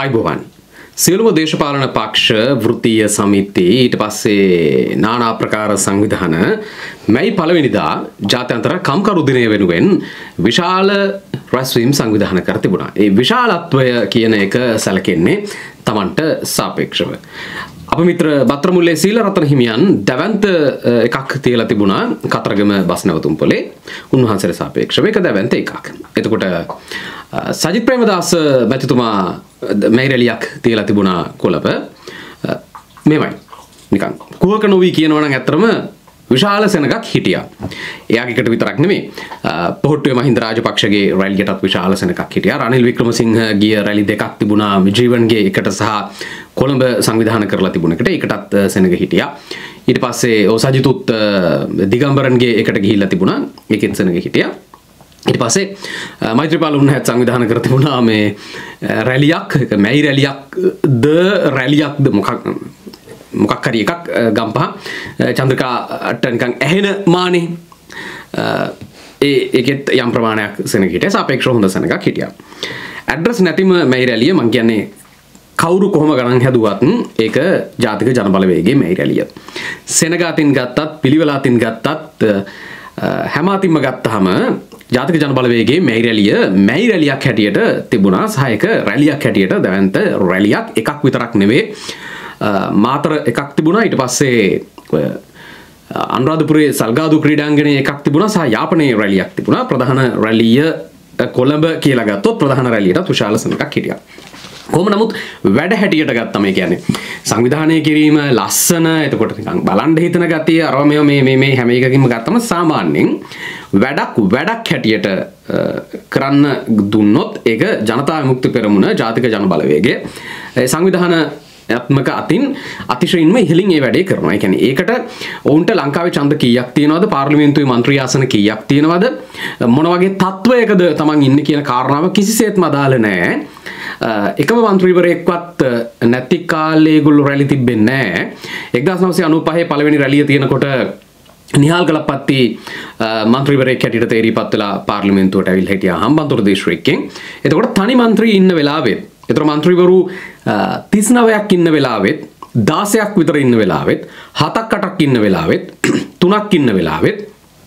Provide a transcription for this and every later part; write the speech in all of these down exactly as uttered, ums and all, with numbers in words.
ආයිබෝවන් සියලුම දේශපාලන පක්ෂ වෘත්තීය සමිති ඊට පස්සේ নানা ආකාර සංවිධාන මැයි පළවෙනිදා ජාත්‍යන්තර කම්කරු දිනය වෙනුවෙන් විශාල රැස්වීම් සංවිධානය කර තිබුණා. ඒ විශාලත්වය කියන එක සැලකෙන්නේ Tamanට සාපේක්ෂව. අප මිත්‍ර බත්‍රමුල්ලේ සීලරත්න හිමියන් දැවැන්ත එකක් තියලා තිබුණා කතරගම බස් නැවතුම්පොලේ. උන්වහන්සේට සාපේක්ෂව ඒක දැවැන්ත එකක්. එතකොට සජිත් ප්‍රේමදාස මැතිතුමා මැයිරලියක් තියලා තිබුණා කොළඹ. මේවයි නිකන් කුහක නොවි කියනවා නම් ඇත්තටම විශාල සෙනගක් හිටියා. එයාගේ එකට විතරක් නෙමෙයි පොහොට්ටුවේ මහින්ද රාජපක්ෂගේ රැලියටත් විශාල සෙනගක් හිටියා. රනිල් වික්‍රමසිංහ ගිය රැලි දෙකක් තිබුණා. ජීවන්ගේ එකට සහ කොළඹ සංවිධානය කරලා තිබුණ එකට ඒකටත් සෙනග හිටියා. ඊට පස්සේ ඔය සජිතුත් දිගම්බරන්ගේ එකට ගිහිල්ලා තිබුණා. ඒකෙත් සෙනග හිටියා. ඊට පස්සේ මෛත්‍රීපාල උන්හත් සංවිධානය කර තිබුණා මේ රැලියක් මැයි රැලියක් ද රැලියක්ද මොකක් මොකක් හරි එකක් ගම්පහ චන්ද්‍රිකාට නිකන් ඇහෙන මානේ ඒ ඒකෙත් යම් ප්‍රමාණයක් සෙනග හිටියා. සාපේක්ෂව හොඳ සෙනගක් හිටියා. ඇඩ්‍රස් නැතිම මැයි රැලිය මං කියන්නේ කවුරු කොහොම ගණන් හැදුවත් ඒක ජාතික ජනබලවේගයේ මැයි රැලිය. සෙනග අතින් ගත්තත් පිළිවෙල අතින් ගත්තත් හැම අතින්ම ගත්තාම ජාතික ජනබලවේගයේ මැයි රැලිය මැයි රැලියක් හැටියට තිබුණා. සහ ඒක රැලියක් හැටියට දැවැන්ත රැලියක් එකක් විතරක් නෙවෙයි මාතර එකක් තිබුණා. ඊට පස්සේ අනුරාධපුරයේ සල්ගාදු ක්‍රීඩාංගණයේ එකක් තිබුණා සහ යාපනයේ රැලියක් තිබුණා. ප්‍රධාන රැලිය කොළඹ කියලා ගත්තොත් ප්‍රධාන රැලියට විශාල සෙනගක් හිටියා. කොහොම නමුත් වැඩ හැටියට ගත්තම ඒ කියන්නේ සංවිධානය කිරීම ලස්සන එතකොට නිකන් බලන්න හිතන ගතිය අරව මේ මේ මේ හැම එකකින්ම ගත්තම සාමාන්‍යයෙන් වැඩක් වැඩක් හැටියට කරන්න දුන්නොත් ඒක ජනතා විමුක්ති පෙරමුණ ජාතික ජන බලවේගයේ සංවිධාන ත්මක අතින් අතිශයින්ම ඉහළින් ඒ වැඩේ කරනවා. ඒ කියන්නේ ඒකට ඔවුන්ට ලංකාවේ ඡන්ද කීයක් තියෙනවද? පාර්ලිමේන්තුවේ മന്ത്രി ආසන කීයක් තියෙනවද? මොන වගේ තත්වයකද Taman ඉන්නේ කියන කාරණාව කිසිසේත්ම අදාළ නැහැ. එකම මන්ත්‍රීවරයෙක්වත් නැති කාලේ ඒගොල්ලෝ රැලි තිබෙන්නේ නැහැ. එක්දාස් නවසිය අනූපහේ පළවෙනි රැලිය තියෙනකොට නිහාල් ගලප්පත්ති මන්ත්‍රීවරයෙක් හැටියට තේරීපත් වෙලා පාර්ලිමේන්තුවට ඇවිල්ලා හිටියා හම්බන්තොට දිස්ත්‍රික්කයෙන්. එතකොට තනි മന്ത്രി ඉන්න වෙලාවෙත් එතකොට මන්ත්‍රීවරු තිස් නවයක් ඉන්න වෙලාවෙත් දාසයක් විතර ඉන්න වෙලාවෙත් හතක් අටක් ඉන්න වෙලාවෙත් තුනක් ඉන්න වෙලාවෙත්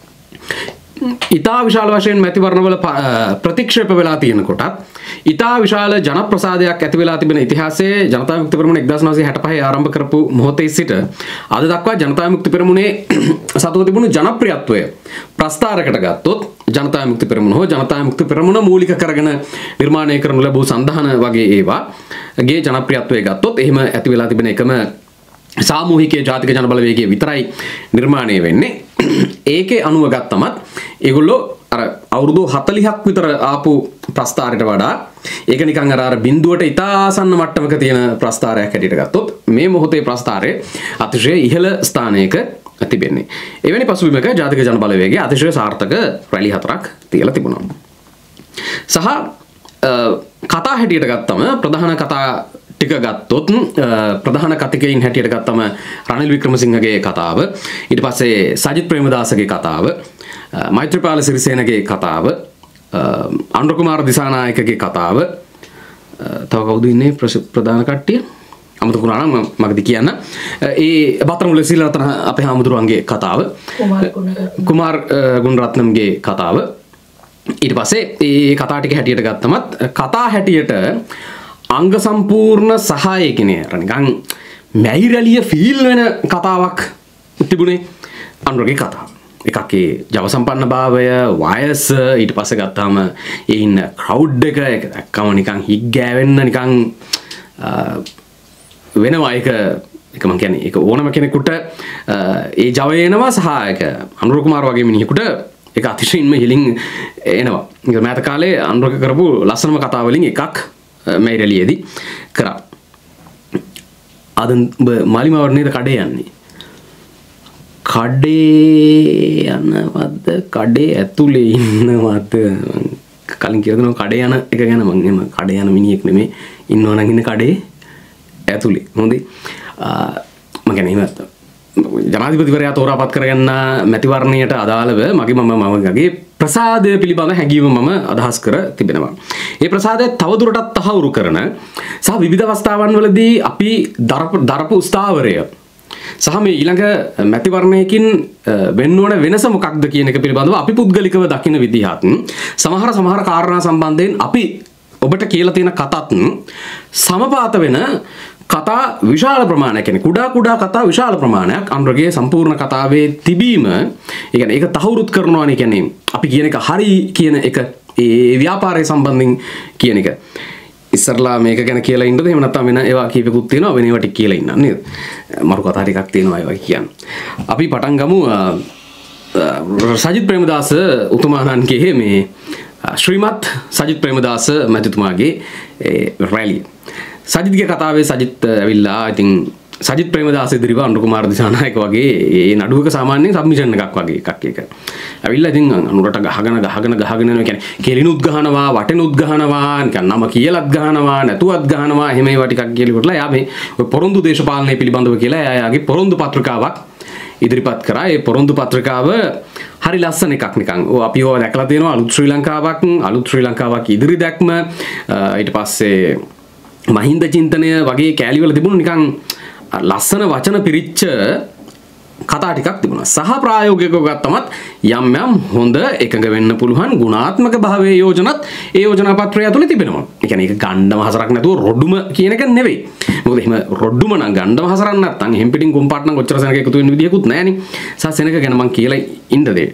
ඉතා විශාල වශයෙන් මැතිවරණවල ප්‍රතික්ෂේප වෙලා තියෙන කොටත් ඉතා විශාල ජනප්‍රසාදයක් ඇති වෙලා තිබෙන ඉතිහාසයේ ජනතා විමුක්ති පෙරමුණ එක්දාස් නවසිය හැටපහේ ආරම්භ කරපු මොහොතේ සිට අද දක්වා ජනතා විමුක්ති පෙරමුණේ සතුව තිබුණු ජනප්‍රියත්වය ප්‍රස්ථාරකට ගත්තොත් ජනතා විමුක්ති පෙරමුණ හෝ ජනතා විමුක්ති පෙරමුණ මූලික කරගෙන නිර්මාණය කරනු ලැබූ සන්ධාන වගේ ඒවාගේ ජනප්‍රියත්වය ගත්තොත් එහෙම ඇති වෙලා තිබෙන එකම සාමූහිකයේ ජාතික ජන බලවේගයේ විතරයි නිර්මාණය වෙන්නේ. ඒකේ අනුව ගත්තමත් ඒගොල්ලෝ අර අවුරුදු හතළිහක් විතර ආපු ප්‍රස්ථාරයට වඩා ඒක නිකන් අර අර බිඳුවට ඉතා ආසන්න මට්ටමක තියෙන ප්‍රස්ථාරයක් හැටියට ගත්තොත් මේ මොහොතේ ප්‍රස්ථාරය අතිශය ඉහළ ස්ථානයක තිබෙන්නේ. එවැනි පසුබිමක ජාතික ජන බලවේගයේ අතිශය සාර්ථක රැලි හතරක් තියලා තිබුණා. සහ කතා හැටියට ගත්තම ප්‍රධාන කතා ටික ගත්තොත් ප්‍රධාන කතිකයින් හැටියට ගත්තම රනිල් වික්‍රමසිංහගේ කතාව, ඊට පස්සේ සජිත් ප්‍රේමදාසගේ කතාව, මෛත්‍රීපාල සිරිසේනගේ කතාව, අනුර කුමාර දිසානායකගේ කතාව, තව කවුද ඉන්නේ ප්‍රධාන කට්ටිය අමතක වුණා නම් මගදී කියන්න. ඒ බත්‍රමුල්ලේ සීලරත්න අපේ හාමුදුරුවන්ගේ කතාව, කුමාර් ගුණරත්නම්ගේ කතාව. ඊට පස්සේ ඒ කතා ටික හැටියට ගත්තමත් කතා හැටියට අංග සම්පූර්ණ සහාය කියන්නේ අර නිකන් මැයි රැලිය ෆීල් වෙන කතාවක් තිබුණේ අනුරගේ කතාව. එකක් ඒ ජව සම්පන්න භාවය, වයස, ඊට පස්සේ ගත්තාම ඒ ඉන්න ක්‍රවුඩ් එක ඒක දැක්කම නිකන් හික් ගෑවෙන්න නිකන් වෙනවා. ඒක ඒක මං කියන්නේ ඒක ඕනම කෙනෙකුට ඒ ජවය එනවා සහ ඒක අනුර කුමාර වගේ මිනිහෙකුට ඒක අතිශයින්ම හිලින් එනවා. ඒක මෑත කාලේ අනුරක කරපු ලස්සනම කතා වලින් එකක් මැයි රැලියේදී කරා. අද මාලිමාවට නේද කඩේ යන්නේ? කඩේ යනවද? කඩේ ඇතුලේ ඉන්නවද? කලින් කියලා දෙනවා කඩේ යන එක ගැන. මම එහෙම කඩේ යන මිනිහෙක් නෙමෙයි. ඉන්නව නම් ඉන්න කඩේ ඇතුලේ. හොඳයි. මම කියන්නේ එහෙම ජනාධිපතිවරයා තෝරාපත් කරගන්න මැතිවරණයට අදාළව මගේ මම මමගේ ප්‍රසාදය පිළිබඳ හැඟීම මම අදහස් කර තිබෙනවා. ඒ ප්‍රසාදය තවදුරටත් තහවුරු කරන සහ විවිධ අවස්ථාවන් වලදී අපි දරපු ස්ථාවරය සහ මේ ඊළඟ මැතිවරණයකින් වෙන්න ඕන වෙනස මොකක්ද කියන එක පිළිබඳව අපි පුද්ගලිකව දකින විදිහත් සමහර සමහර කාරණා සම්බන්ධයෙන් අපි ඔබට කියලා තියෙන කතාත් සමපාත වෙන කතා විශාල ප්‍රමාණයක් කියන්නේ කුඩා කුඩා කතා විශාල ප්‍රමාණයක් අනුරගේ සම්පූර්ණ කතාවේ තිබීම ඒ කියන්නේ ඒක තහවුරුත් කරනවානේ කියන්නේ අපි කියන එක හරි කියන එක ඒ ව්‍යාපාරය සම්බන්ධයෙන් කියන එක ඉස්සරලා මේක ගැන කියලා ඉන්නද එහෙම නැත්නම් වෙන ඒවා කීපකුත් තියෙනවා වෙන ඒවා ටික කියලා ඉන්න නේද මරු කතා ටිකක් තියෙනවා ඒවා කියන්න අපි පටන් ගමු සජිත් ප්‍රේමදාස උතුමාණන්ගේ මේ ශ්‍රීමත් සජිත් ප්‍රේමදාස මැතිතුමාගේ රැලිය සජිත්ගේ කතාවේ සජිත් ඇවිල්ලා ඉතින් සජිත් ප්‍රේමදාස ඉදිරිව අනුර කුමාර දිසානායක වගේ ඒ නඩුවක සාමාන්‍යයෙන් සබ්මිෂන් එකක් වගේ එකක් ඒක. ඇවිල්ලා ඉතින් අනුරට ගහගෙන ගහගෙන ගහගෙන යනවා කියන්නේ කෙලිනුත් ගහනවා වටෙනුත් ගහනවා නිකන් නම කියලාත් ගහනවා නැතුවත් ගහනවා එහෙම ඒවා ටිකක් කියලා ඉවරලා යා මේ ඔය පොරොන්දු දේශපාලනය පිළිබඳව කියලා එයාගේ පොරොන්දු පත්‍රිකාවක් ඉදිරිපත් කරා. ඒ පොරොන්දු පත්‍රිකාව හරි ලස්සන එකක් නිකන්. ඔව් අපි ඕවා දැකලා තියෙනවා අලුත් ශ්‍රී ලංකාවක් අලුත් ශ්‍රී ලංකාවක් ඉදිරි දැක්ම ඊට පස්සේ මහින්ද චින්තනය වගේ කෑලිවල තිබුණු නිකන් ලස්සන වචන පිරිච්ච කතා ටිකක් තිබුණා. සහ ප්‍රායෝගිකව ගත්තමත් යම් යම් හොඳ එකඟ වෙන්න පුළුවන් ගුණාත්මක භාවයේ යෝජනත් ඒ යෝජනා පත්‍රය ඇතුලේ තිබෙනවා. ඒ කියන්නේ ඒක ගණ්ඩම හසරක් නැතුව රොඩුම කියන එක නෙවෙයි. මොකද එහෙම රොඩුම නම් ගණ්ඩම හසරක් නැත්තම් එහෙම් පිටින් කොම්පාට් නම් ඔච්චර සෙනග එකතු වෙන්න විදියකුත් නැහනේ. සහ සෙනග ගැන මම කියලා ඉන්න දෙයි.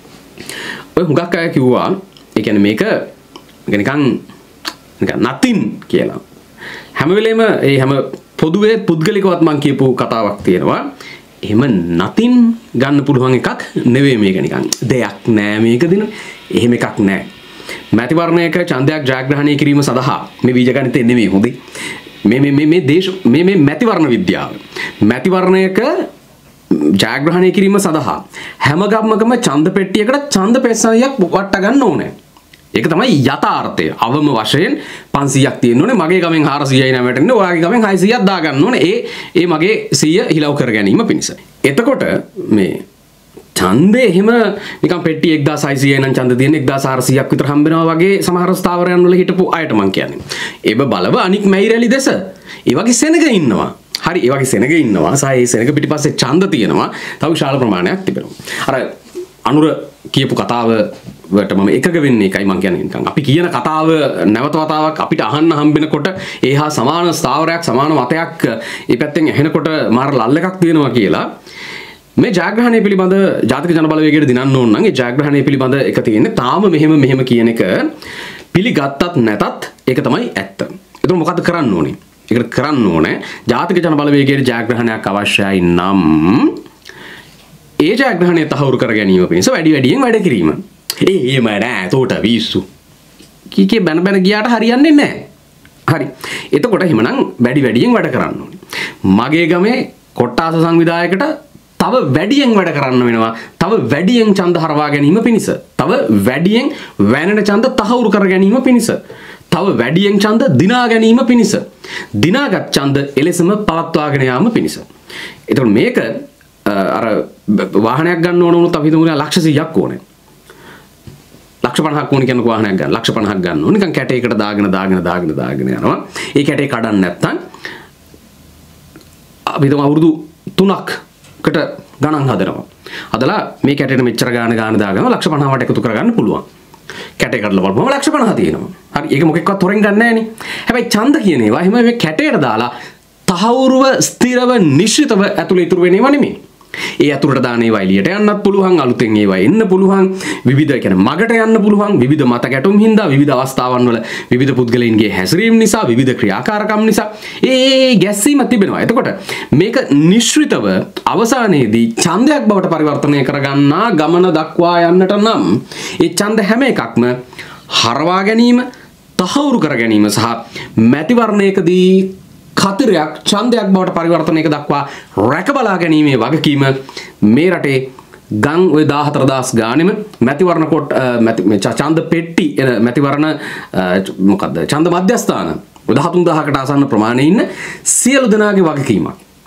ඔය හුඟක් අය කිව්වා ඒ කියන්නේ මේක නිකන් නිකන් නතින් කියලා. හැම වෙලේම ඒ හැම පොදුවේ පුද්ගලිකවත් මං කියපු කතාවක් තියෙනවා. එහෙම නතින් ගන්න පුළුවන් එකක් නෙවෙයි මේක නිකන්. දෙයක් නෑ මේක දින. එහෙම එකක් නෑ. මැතිවරණයක ඡන්දයක් ජයග්‍රහණය කිරීම සඳහා මේ බීජගණිතය නෙවෙයි හොඳේ. මේ මේ මේ මේ දේශ මේ මේ මැතිවරණ විද්‍යාව. මැතිවරණයක ජයග්‍රහණය කිරීම සඳහා හැම ගම්මකම ඡන්ද පෙට්ටියකට ඡන්ද පෙස්සනියක් වට ගන්න ඕනේ. ඒක තමයි යථාර්ථය. අවම වශයෙන් පන්සීයක් තියෙන්න ඕනේ. මගේ ගමෙන් හාරසීයයි නෑ වැටෙන්නේ. ඔයාගේ ගමෙන් හයසීයක් දා ගන්න ඕනේ. ඒ ඒ මගේ සීය හිලව් කර ගැනීම පිණිස. එතකොට මේ ඡන්දේ එහෙම නිකන් පෙට්ටි එක්දාස් හයසීයයි නම් ඡන්ද තියෙන එක්දාස් හාරසීයක් විතර හම්බ වෙනවා වගේ සමහර ස්ථාවරයන් වල හිටපු අයට මං කියන්නේ. ඒව බලව අනික් මැයිරැලි දෙස. ඒ වගේ සෙනග ඉන්නවා. හරි ඒ වගේ සෙනග ඉන්නවා. සහ ඒ සෙනග පිටිපස්සේ ඡන්ද තියෙනවා. තව විශාල ප්‍රමාණයක් තිබෙනවා. අර අනුර කියපු කතාව වට මම එකග වෙන්නේ එකයි මං කියන්නේ නිකන් අපි කියන කතාව නැවත වතාවක් අපිට අහන්න හම්බෙනකොට ඒහා සමාන ස්ථාවරයක් සමාන මතයක් ඒ පැත්තෙන් ඇහෙනකොට මාර ලල් එකක් තියෙනවා කියලා මේ ජයග්‍රහණය පිළිබඳ ජාතික ජන බලවේගයට දිනන්න ඕන නම් ඒ ජයග්‍රහණය පිළිබඳ එක තියෙන්නේ තාම මෙහෙම මෙහෙම කියන එක පිළිගත්තත් නැතත් ඒක තමයි ඇත්ත. ඒතර මොකද්ද කරන්න ඕනේ? ඒකට කරන්න ඕනේ ජාතික ජන බලවේගයේ ජයග්‍රහණයක් අවශ්‍යයි නම් ඒ ජයග්‍රහණය තහවුරු කර ගැනීම පිණිස වැඩි වැඩියෙන් වැඩ කිරීම. ඒ එහෙම නෑ තෝට විශ්සු. කීකේ බැන බැන ගියාට හරියන්නේ නෑ. හරි. එතකොට එහෙමනම් වැඩි වැඩියෙන් වැඩ කරන්න ඕනේ. මගේ ගමේ කොට්ටාස සංවිධායකට තව වැඩියෙන් වැඩ කරන්න වෙනවා. තව වැඩියෙන් ඡන්ද හරවා ගැනීම පිණිස. තව වැඩියෙන් වැනෙන ඡන්ද තහවුරු කර ගැනීම පිණිස. තව වැඩියෙන් ඡන්ද දිනා ගැනීම පිණිස. දිනාගත් ඡන්ද එලෙසම පවත්වාගෙන යාම පිණිස. එතකොට මේක අර වාහනයක් ගන්න ඕන වුණොත් අපි හිතමු ලක්ෂ සීයක් ඕනේ. ලක්ෂ පනහක් ඕනේ කියන වාහනයක් ගන්න. ලක්ෂ පනහක් ගන්න ඕනේ. නිකන් කැටයකට දාගෙන දාගෙන දාගෙන දාගෙන යනවා. ඒ කැටේ කඩන්න නැත්තම් අපි හිතමු අවුරුදු තුනක්කට ගණන් හදනවා. හදලා මේ කැටේට මෙච්චර ගාන ගාන දාගම ලක්ෂ පනහකට එකතු කරගන්න පුළුවන්. කැටේ කඩලා බලපුවම ලක්ෂ පනහ තියෙනවා. හරි. ඒක මොකෙක්වත් තොරෙන් ගන්න නැහනේ. හැබැයි ඡන්ද කියන ඒවා එහෙම මේ කැටේට දාලා තහවුරුව ස්ථිරව නිශ්චිතව ඇතුළේ ඉතුරු වෙනේව නෙමෙයි. ඒ අතුරට දාන ඒවා එළියට යන්නත් පුළුවන් අලුතෙන් ඒවා එන්න පුළුවන් විවිධ කියන්නේ මගට යන්න පුළුවන් විවිධ මත ගැටුම් හින්දා විවිධ අවස්ථාවන් වල විවිධ පුද්ගලයන්ගේ හැසිරීම නිසා විවිධ ක්‍රියාකාරකම් නිසා ඒ ගැස්සීම තිබෙනවා. එතකොට මේක නිශ්චිතව අවසානයේදී ඡන්දයක් බවට පරිවර්තනය කරගන්නා ගමන දක්වා යන්නට නම් ඒ ඡන්ද හැම එකක්ම හරවා ගැනීම තහවුරු කර ගැනීම සහ මැතිවරණයකදී කතරයක් ඡන්දයක් බවට පරිවර්තනයක දක්වා රැකබලා ගැනීමේ වගකීම මේ රටේ ගම් ඔය දාහතර දහස් ගානෙම මැතිවරණ කොට ඡන්ද පෙට්ටි එන මැතිවරණ මොකද්ද ඡන්ද මධ්‍යස්ථාන දහතුන් දහසකට ආසන්න ප්‍රමාණයේ ඉන්න සියලු දෙනාගේ වගකීමක්.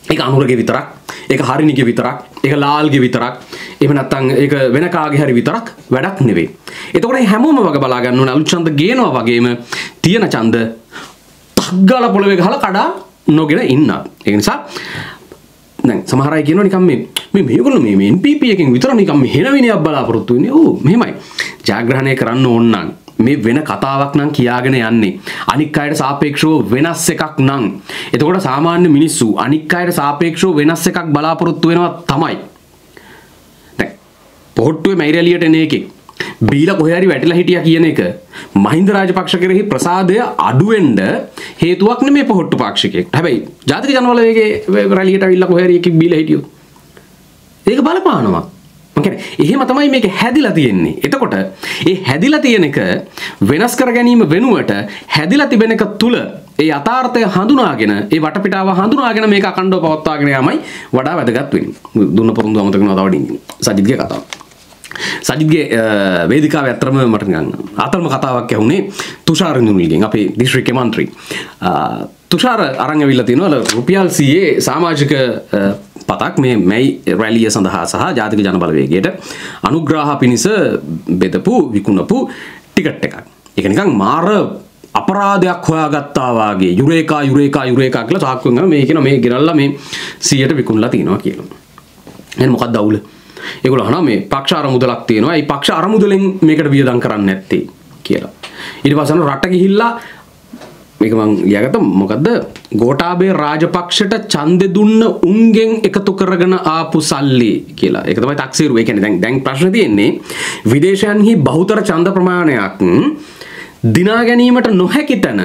ඒක අනුරගේ විතරක්, ඒක හරිනිගේ විතරක්, ඒක ලාල්ගේ විතරක්, එහෙම නැත්නම් ඒක වෙන කාගේ හරි විතරක් වැඩක් නෙවෙයි. එතකොට හැමෝම වගේ බලා ගන්න ඕනේ අලුත් ඡන්ද ගේනවා වගේම තියෙන ඡන්ද තග්ගල පොළවේ ගහලා කඩා නොගෙන ඉන්න. ඒ නිසා දැන් සමහර අය කියනවා නිකන් මේ මේ මේගොල්ලෝ මේ මේ එන් පී පී එකෙන් විතර නිකන් මේ හෙන විනයක් බලාපොරොත්තු වෙන්නේ. ඔව් මෙහෙමයි. ජයග්‍රහණය කරන්න ඕන නම් මේ වෙන කතාවක් නම් කියාගෙන යන්නේ අනික් අයට සාපේක්ෂව වෙනස් එකක් නම් එතකොට සාමාන්‍ය මිනිස්සු අනික් අයට සාපේක්ෂව වෙනස් එකක් බලාපොරොත්තු වෙනවා තමයි. දැන් පොහොට්ටුවේ මයිරැලියට එන එකේ බීලා කොහේ හරි වැටිලා හිටියා කියන එක මහින්ද රාජපක්ෂ කෙරෙහි ප්‍රසාදය අඩු වෙන්න හේතුවක් නෙමෙයි පොහොට්ටු පාක්ෂිකයෙක්. හැබැයි ජාතික ජනබලවේගයේ රැලියට අවිල්ලා කොහේ හරි එකෙක් බීලා හිටියොත් ඒක බලපානවා. මම කියන්නේ එහෙම තමයි මේක හැදිලා තියෙන්නේ. එතකොට ඒ හැදිලා තියෙන එක වෙනස් කර ගැනීම වෙනුවට හැදිලා තිබෙන එක තුල ඒ යථාර්ථය හඳුනාගෙන ඒ වටපිටාව හඳුනාගෙන මේක අකණ්ඩව පවත්වාගෙන යාමයි වඩා වැදගත් වෙන්නේ. දුන්න පොරොන්දු අමතක වෙනවා තව ඩිංගින්. සජිත්ගේ කතාව. සජිත්ගේ වේදිකාවේ අතරම මට නිකන් අතරම කතාවක් ඇහුනේ තුෂාර නුනිල්ගෙන් අපේ දිස්ත්‍රික්ක මන්ත්‍රී. තුෂාර අරන් ඇවිල්ලා තියෙනවා රුපියල් සීයේ සමාජික පතක් මේ මැයි රැලිය සඳහා සහ ජාතික ජනබලවේගයට අනුග්‍රහ පිණිස බෙදපු විකුණපු ටිකට් එකක්. ඒක නිකන් මාර අපරාධයක් හොයාගත්තා වාගේ යුරේකා යුරේකා යුරේකා කියලා සාක්කුවෙන් ගම මේ කියන මේ ගෙනල්ලා මේ සීයට විකුණලා තිනවා කියලා. එහෙනම් මොකක්ද අවුල? ඒගොල්ලෝ අහනවා මේ පක්ෂ අරමුදලක් තියෙනවා. ඒ පක්ෂ අරමුදලෙන් මේකට වියදම් කරන්නේ නැත්තේ කියලා. ඊට පස්සේ රට ගිහිල්ලා මේක මං ලියාගත්තා මොකද්ද ගෝඨාභය රාජපක්ෂට ඡන්දෙ දුන්න උන්ගෙන් එකතු කරගෙන ආපු සල්ලි කියලා. ඒක තමයි තක්සේරු. ඒ කියන්නේ දැන් දැන් ප්‍රශ්නේ තියෙන්නේ විදේශයන්හි බහුතර ඡන්ද ප්‍රමාණයක් දිනා ගැනීමට නොහැකි තැන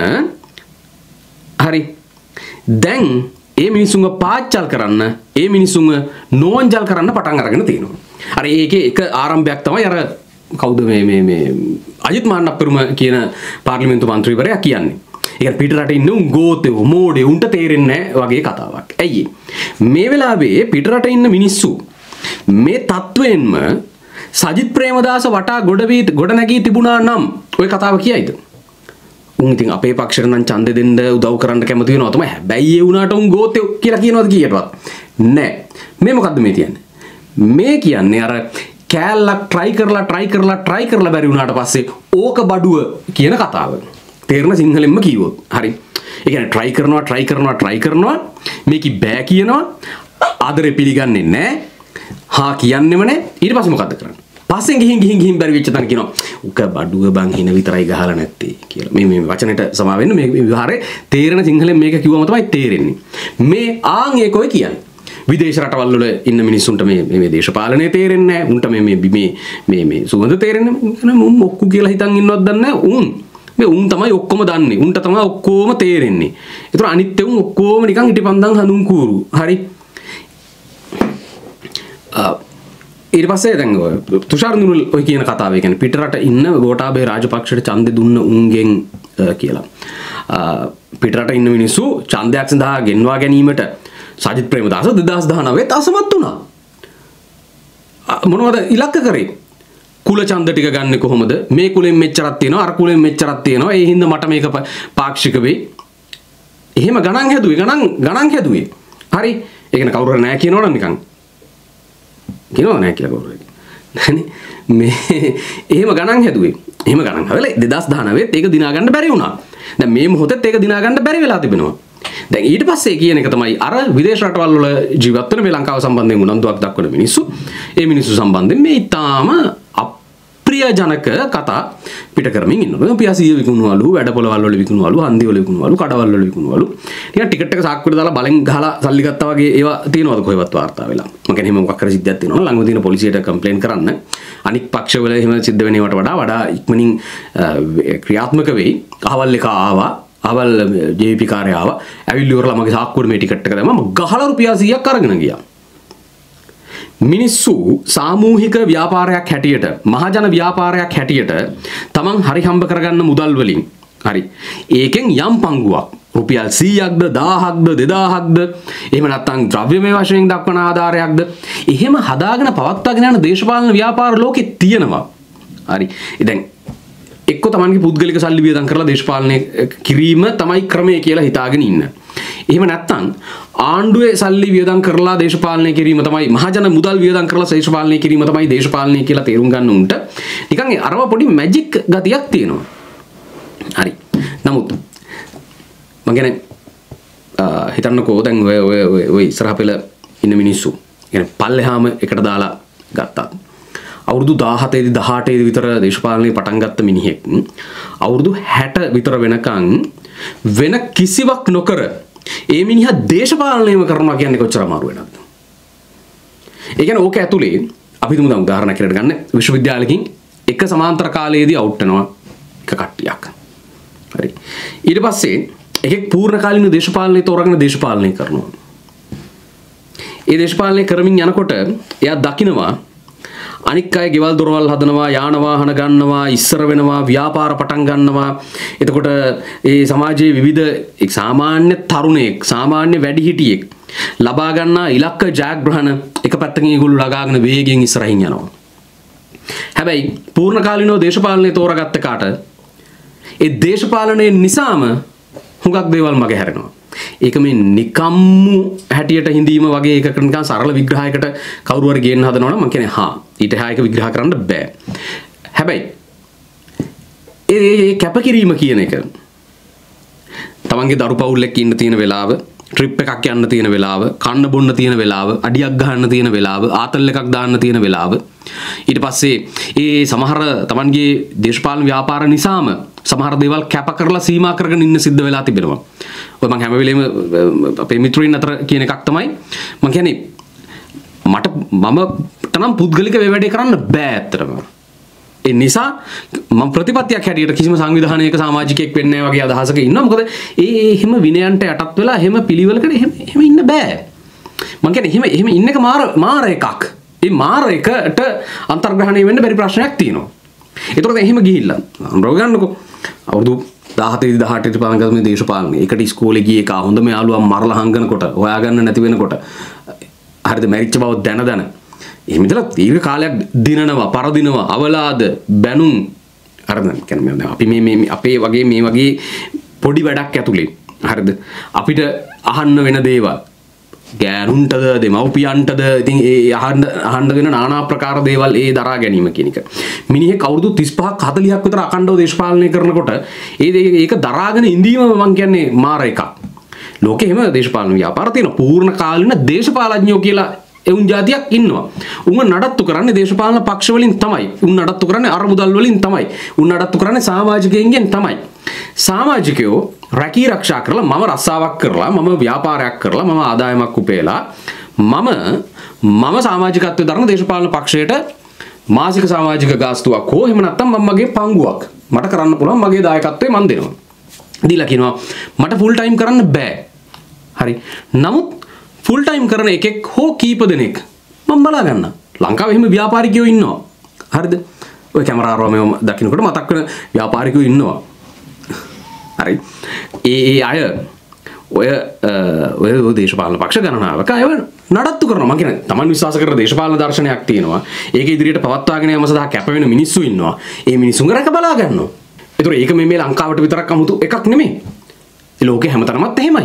හරි දැන් ඒ මිනිසුන්ව පාච්චල් කරන්න ඒ මිනිසුන්ව නෝන්ජල් කරන්න පටන් අරගෙන තියෙනවා. අර ඒකේ එක ආරම්භයක් තමයි අර කවුද මේ මේ මේ අජිත් මාන්නප්පරුම කියන පාර්ලිමේන්තු මන්ත්‍රීවරයා කියන්නේ. ඒක පිට රටේ ඉන්න උන් ගෝතේ මොඩේ උන්ට තේරෙන්නේ නැහැ වගේ කතාවක්. ඇයි මේ වෙලාවේ පිට රටේ ඉන්න මිනිස්සු මේ තත්වයෙන්ම සජිත් ප්‍රේමදාස වටා ගොඩ වී ගොඩ නැගී තිබුණා නම් ওই කතාව කියයිද? උන් ඉතින් අපේ පක්ෂයට නම් ඡන්දෙ දෙන්න උදව් කරන්න කැමති වෙනවා තමයි. හැබැයි ඒ උනාට උන් ගෝතේ කියලා කියනවාද කීයටවත්? නෑ. මේ මොකද්ද මේ කියන්නේ? මේ කියන්නේ අර කෑල්ලක් try කරලා try කරලා try කරලා බැරි වුණාට පස්සේ ඕක බඩුව කියන කතාව. තේරෙන සිංහලෙන්ම කිව්වොත්. හරි. ඒ කියන්නේ try කරනවා try කරනවා try කරනවා මේක බෑ කියනවා ආදරේ පිළිගන්නේ නැහැ. හා කියන්නෙම නැහැ. ඊට පස්සේ මොකද්ද කරන්නේ? පස්සෙන් ගිහින් ගිහින් ගිහින් බැරි වෙච්ච තැන කියනවා උක බඩුව බං හින විතරයි ගහලා නැත්තේ කියලා. මේ මේ වචනෙට සමා වෙන්න මේ විහාරේ තේරෙන සිංහලෙන් මේක කිව්වම තමයි තේරෙන්නේ. මේ ආන් ඒක ඔය කියන්නේ. විදේශ රටවල් වල ඉන්න මිනිස්සුන්ට මේ මේ දේශපාලනය තේරෙන්නේ නැහැ. උන්ට මේ මේ මේ මේ මේ සුවඳ තේරෙන්නේ නැහැ. උන් මොක්කු කියලා හිතන් ඉන්නවද දන්නේ නැහැ. උන් මේ උන් තමයි ඔක්කොම දන්නේ. උන්ට තමයි ඔක්කොම තේරෙන්නේ. ඒතර අනිත් උන් ඔක්කොම නිකන් හිටපන්දන් හඳුන් කූරු. හරි. ඊට පස්සේ දැන් තුෂාර නුරුල් ඔය කියන කතාව කියන්නේ පිට රට ඉන්න ගෝඨාභය රාජපක්ෂට ඡන්දෙ දුන්න උන්ගෙන් කියලා. පිට රට ඉන්න මිනිස්සු ඡන්දයක් සඳහා ගෙන්වා ගැනීමට සජිත් ප්‍රේමදාස දෙදහස් දහනවයේ අසමත් වුණා. මොනවද ඉලක්ක කරේ? කුල ඡන්ද ටික ගන්න කොහොමද? මේ කුලෙන් මෙච්චරක් තියෙනවා අර කුලෙන් මෙච්චරක් තියෙනවා. ඒ හින්දා මට මේක පාක්ෂික වෙයි. එහෙම ගණන් හැදුවේ ගණන් ගණන් හැදුවේ. හරි. ඒක න කවුරු හරි නැහැ කියනවනම් නිකන් කියනවා නෑ කියලා කවුරු හරි. නැහනේ මේ එහෙම ගණන් හැදුවේ. එහෙම ගණන් හදලා දෙදහස් දහනවයේත් ඒක දිනා ගන්න බැරි වුණා. දැන් මේ මොහොතේත් ඒක දිනා ගන්න බැරි වෙලා තිබෙනවා. දැන් ඊට පස්සේ කියන එක තමයි අර විදේශ රටවල් වල ජීවත් වෙන මේ ලංකාව සම්බන්ධයෙන් උනන්දුවක් දක්වන මිනිස්සු ඒ මිනිස්සු සම්බන්ධයෙන් මේ ඊටාම අප්‍රියජනක කතා පිට කරමින් ඉන්නවා. පියාසිය විකුණුවලු, වැඩපොළවල් වල විකුණුවලු, හන්දි වල විකුණුවලු, කඩවල් වල විකුණුවලු. ටිකක් ටිකට් එක සාක්කුවට දාලා බලෙන් ගහලා සල්ලි ගත්තා වගේ ඒවා තියෙනවද කොහෙවත් වාර්තා වෙලා? මම කියන්නේ එහෙම මොකක් කර සිද්ධියක් තියෙනවා. ළඟම තියෙන පොලිසියට කම්ප්ලේන් කරන්න. අනික් පක්ෂවල එහෙම සිද්ධ වෙන ඒවාට වඩා වඩා ඉක්මනින් ක්‍රියාත්මක වෙයි. අහවල් එක ආවා අවල් ජේ පී කාර්යය ආවා. ඇවිල්ලි ඉවරලා මගේ සාක්කුවට මේ ටිකට් එක දැම්මම ගහලා රුපියල් සීයක් අරගෙන ගියා. මිනිස්සු සාමූහික ව්‍යාපාරයක් හැටියට මහජන ව්‍යාපාරයක් හැටියට තමන් හරි හම්බ කරගන්න මුදල් වලින් හරි ඒකෙන් යම් පංගුවක් රුපියල් සීයක්ද දහයක්ද දෙදාහක්ද එහෙම නැත්නම් ද්‍රව්‍යමය වශයෙන් දක්වන ආධාරයක්ද එහෙම හදාගෙන පවත්වාගෙන යන දේශපාලන ව්‍යාපාර ලෝකෙ තියෙනවා. හරි. දැන් එක්ක තමන්ගේ පුද්ගලික සල්ලි වියදම් කරලා දේශපාලනය කිරීම තමයි ක්‍රමය කියලා හිතාගෙන ඉන්න. එහෙම නැත්නම් ආණ්ඩුවේ සල්ලි වියදම් කරලා දේශපාලනය කිරීම තමයි මහජන මුදල් වියදම් කරලා දේශපාලනය කිරීම තමයි දේශපාලනය කියලා තේරුම් ගන්න උන්ට නිකන් අරව පොඩි මැජික් ගතියක් තියෙනවා. හරි. නමුත් මම කියන්නේ හිතන්නකෝ දැන් ඔය ඔය ඔය ඉස්සරහ පෙළ ඉන්න මිනිස්සු يعني පල්ලෙහාම එකට දාලා ගත්තා. අවුරුදු දාහතේ දී දහඅටේ දී විතර දේශපාලනේ පටන් ගත්ත මිනිහෙක් අවුරුදු හැට විතර වෙනකන් වෙන කිසිවක් නොකර ඒ මිනිහා දේශපාලනයම කරනවා කියන්නේ කොච්චර අමාරු වෙනවද? ඒ කියන්නේ ඕක ඇතුලේ අපි තුමු දැන් උදාහරණයක් කියලා ගන්න විශ්වවිද්‍යාලයකින් එක සමාන්තර කාලයේදී අවුට් වෙනවා එක කට්ටියක්. හරි. ඊට පස්සේ එකෙක් පූර්ණ කාලින දේශපාලනය තෝරගෙන දේශපාලනය කරනවා. ඒ දේශපාලනය කරමින් යනකොට එයා දකිනවා අනික් අය ගෙවල් දොරවල් හදනවා, යාන වාහන ගන්නවා, ඉස්සර වෙනවා, ව්‍යාපාර පටන් ගන්නවා. එතකොට ඒ සමාජයේ විවිධ සාමාන්‍ය තරුණයෙක්, සාමාන්‍ය වැඩිහිටියෙක් ලබා ගන්නා ඉලක්ක ජයග්‍රහණ එක පැත්තකින් ඒගොල්ලෝ ලගාගෙන වේගෙන් ඉස්සරහින් යනවා. හැබැයි පූර්ණ කාලිනව දේශපාලනය තෝරාගත්ත කාට ඒ දේශපාලනයේ නිසාම හුඟක් දේවල් මගේ හැරෙනවා. ඒක මේ නිකම්මු හැටියට හිඳීම වගේ එකකට නිකන් සරල විග්‍රහයකට කවුරු හරි ගේන්න හදනවනම් මම කියන්නේ හා ඊට එහා එක විග්‍රහ කරන්න බෑ. හැබැයි ඒ කැපකිරීම කියන එක තමන්ගේ දරු පවුලෙක් ඉන්න තියෙන වෙලාව, ට්‍රිප් එකක් යන්න තියෙන වෙලාව, කන්න බොන්න තියෙන වෙලාව, අඩියක් ගහන්න තියෙන වෙලාව, ආතල් එකක් දාන්න තියෙන වෙලාව, ඊට පස්සේ ඒ සමහර තමන්ගේ දේශපාලන ව්‍යාපාර නිසාම සමහර දේවල් කැප කරලා සීමා කරගෙන ඉන්න සිද්ධ වෙලා තිබෙනවා. ඔය මම හැම වෙලේම අපේ මිත්‍රයින් අතර කියන එකක් තමයි මම කියන්නේ මට මම තනම් පුද්ගලික වේ වැඩේ කරන්න බෑ ඇත්තටම. ඒ නිසා මම ප්‍රතිපත්තියක් හැටියට කිසිම සංවිධානයක සමාජිකයෙක් වෙන්නේ නැහැ වගේ අදහසක ඉන්නවා. මොකද ඒ එහෙම විනයන්ට යටත් වෙලා එහෙම පිළිවෙලකට එහෙම එහෙම ඉන්න බෑ. මම කියන්නේ එහෙම එහෙම ඉන්න එක මාර මාර එකක්. ඒ මාර එකට අන්තර්ග්‍රහණය වෙන්න බැරි ප්‍රශ්නයක් තියෙනවා. ඒතකොට එහෙම ගිහිල්ලා අම්රව ගන්නකො අවුරුදු දහහතේ දහඅටේ පටන් ගත්ත මේ දේශපාලනය. ඒකට ඉස්කෝලේ ගියේ කා හොඳ මේ යාළුවා මරලා හංගනකොට හොයාගන්න නැති වෙනකොට හරිද මැරිච්ච බව දැන දැන එහෙම ඉතලා දීර්ඝ කාලයක් දිනනවා පරදිනවා අවලාද බැනුම් හරිද කියන්නේ අපි මේ මේ අපේ වගේ මේ වගේ පොඩි වැඩක් ඇතුලේ හරිද අපිට අහන්න වෙන දේවල් ගෑනුන්ටද දෙමව්පියන්ටද ඉතින් ඒ අහන්න අහන්න දෙන নানা ආකාර දේවල් ඒ දරා ගැනීම කියන එක. මිනිහෙක් අවුරුදු තිස් පහක් හතළිහක් විතර අකණ්ඩව දේශපාලනය කරනකොට ඒ ඒක දරාගෙන ඉඳීම මම කියන්නේ මාර එකක්. ලෝකේ එහෙම දේශපාලන ව්‍යාපාර තියෙන පූර්ණ කාලින දේශපාලඥයෝ කියලා එවුන් જાතියක් ඉන්නවා. උන් නඩත්තු කරන්නේ දේශපාලන පක්ෂ වලින් තමයි. උන් නඩත්තු කරන්නේ අරමුදල් වලින් තමයි. උන් නඩත්තු කරන්නේ සමාජිකයන්ගෙන් තමයි. සමාජිකයෝ රැකී ආරක්ෂා කරලා මම රස්සාවක් කරලා මම ව්‍යාපාරයක් කරලා මම ආදායමක් උපයලා මම මම සමාජිකත්වයේ දරන දේශපාලන පක්ෂයට මාසික සමාජික ගාස්තුවක් හෝ එහෙම නැත්නම් මම මගේ පංගුවක් මට කරන්න පුළුවන් මගේ දායකත්වය මම දෙනවා. දීලා කියනවා මට ෆුල් ටයිම් කරන්න බෑ. හරි. නමුත් ෆුල් ටයිම් කරන එකෙක් හෝ කීප දෙනෙක් මම බලා ගන්න. ලංකාවේ එහෙම ව්‍යාපාරිකයෝ ඉන්නවා. හරිද? ඔය කැමරාවම මේ දකින්නකොට මතක් වෙන ව්‍යාපාරිකයෝ ඉන්නවා. හරි. ඒ ඒ අය ඔය ඔය දේශපාලන පක්ෂ ගණනාවක අය නඩත්තු කරනවා. මම කියන්නේ Taman විශ්වාස කරන දේශපාලන දර්ශනයක් තියෙනවා. ඒක ඉදිරියට පවත්වාගෙන යාම සඳහා කැප වෙන මිනිස්සු ඉන්නවා. ඒ මිනිස්සුන්ගේ රැක බලා ගන්නවා. ඒතර ඒක මේ මේ ලංකාවට විතරක් 아무තු එකක් නෙමෙයි. ඒ ලෝකේ හැමතැනමත් එහෙමයි.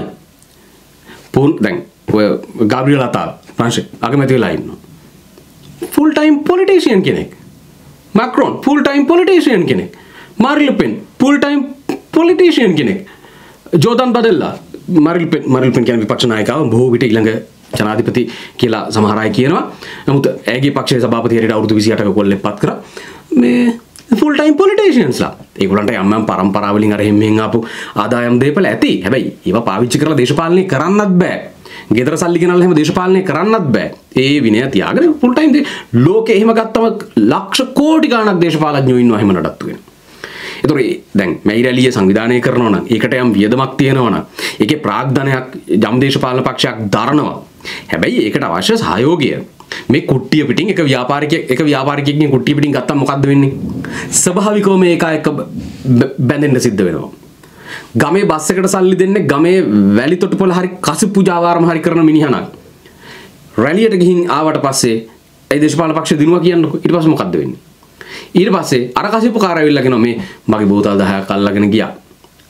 පොන් දැන් ඔය ගාබ්‍රියල් අතාල් ප්‍රංශේ අගමැති වෙලා ඉන්නවා. ෆුල් ටයිම් පොලිටිෂියන් කෙනෙක්. මැක්‍රොන් ෆුල් ටයිම් පොලිටිෂියන් කෙනෙක්. Marine Le Pen full time politician කෙනෙක්. ජෝර්ඩන් බඩෙල්ලා මාරින් පෙන් මාරින් පෙන් කියන්නේ විපක්ෂ නායකව බොහෝ විට ඊළඟ ජනාධිපති කියලා සමහර අය කියනවා. නමුත් ඇගේ පක්ෂයේ සභාපති හැටියට අවුරුදු විසිඅටක කොල්ලෙක්පත් කරා. මේ ෆුල් ටයිම් පොලිටිෂියන්ස්ලා. ඒගොල්ලන්ට යම් යම් පරම්පරා වලින් අර හැමෙන් ආපු ආදායම් දීපල ඇති. හැබැයි ඒවා පාවිච්චි කරලා දේශපාලනය කරන්නත් බෑ. ගෙදර සල්ලි ගෙනල්ලා එහෙම දේශපාලනය කරන්නත් බෑ. ඒ විනය තියාගෙන ෆුල් ටයිම් ලෝකේ එහෙම ගත්තම ලක්ෂ කෝටි ගණනක් දේශපාලඥයෝ ඉන්නවා එහෙම නඩත්තු වෙන. ඒතොර දැන් මේ රැලිය සංවිධානය කරනවා නම් ඒකට යම් වියදමක් තියෙනවා නම් ඒකේ ප්‍රාග්ධනයක් යම් දේශපාලන පක්ෂයක් දරනවා. හැබැයි ඒකට අවශ්‍ය සහයෝගය මේ කුට්ටිය පිටින් එක ව්‍යාපාරිකයෙක් එක ව්‍යාපාරිකයෙක්ගෙන් කුට්ටිය පිටින් ගත්තම මොකද්ද වෙන්නේ? ස්වභාවිකවම මේක එක බැඳෙන්න සිද්ධ වෙනවා. ගමේ බස් එකට සල්ලි දෙන්නේ ගමේ වැලි තොටුපොළ හරි කසි පූජාවාරම හරි කරන මිනිහා නම් රැලියට ගිහින් ආවට පස්සේ ඒ දේශපාලන පක්ෂ දිනුවා කියන්නකො ඊට පස්සේ මොකද්ද වෙන්නේ? ඊට පස්සේ අර කසිපු කාරය ඇවිල්ලා කියනවා මේ මගේ බෝතල් දහයක් අල්ලගෙන ගියා.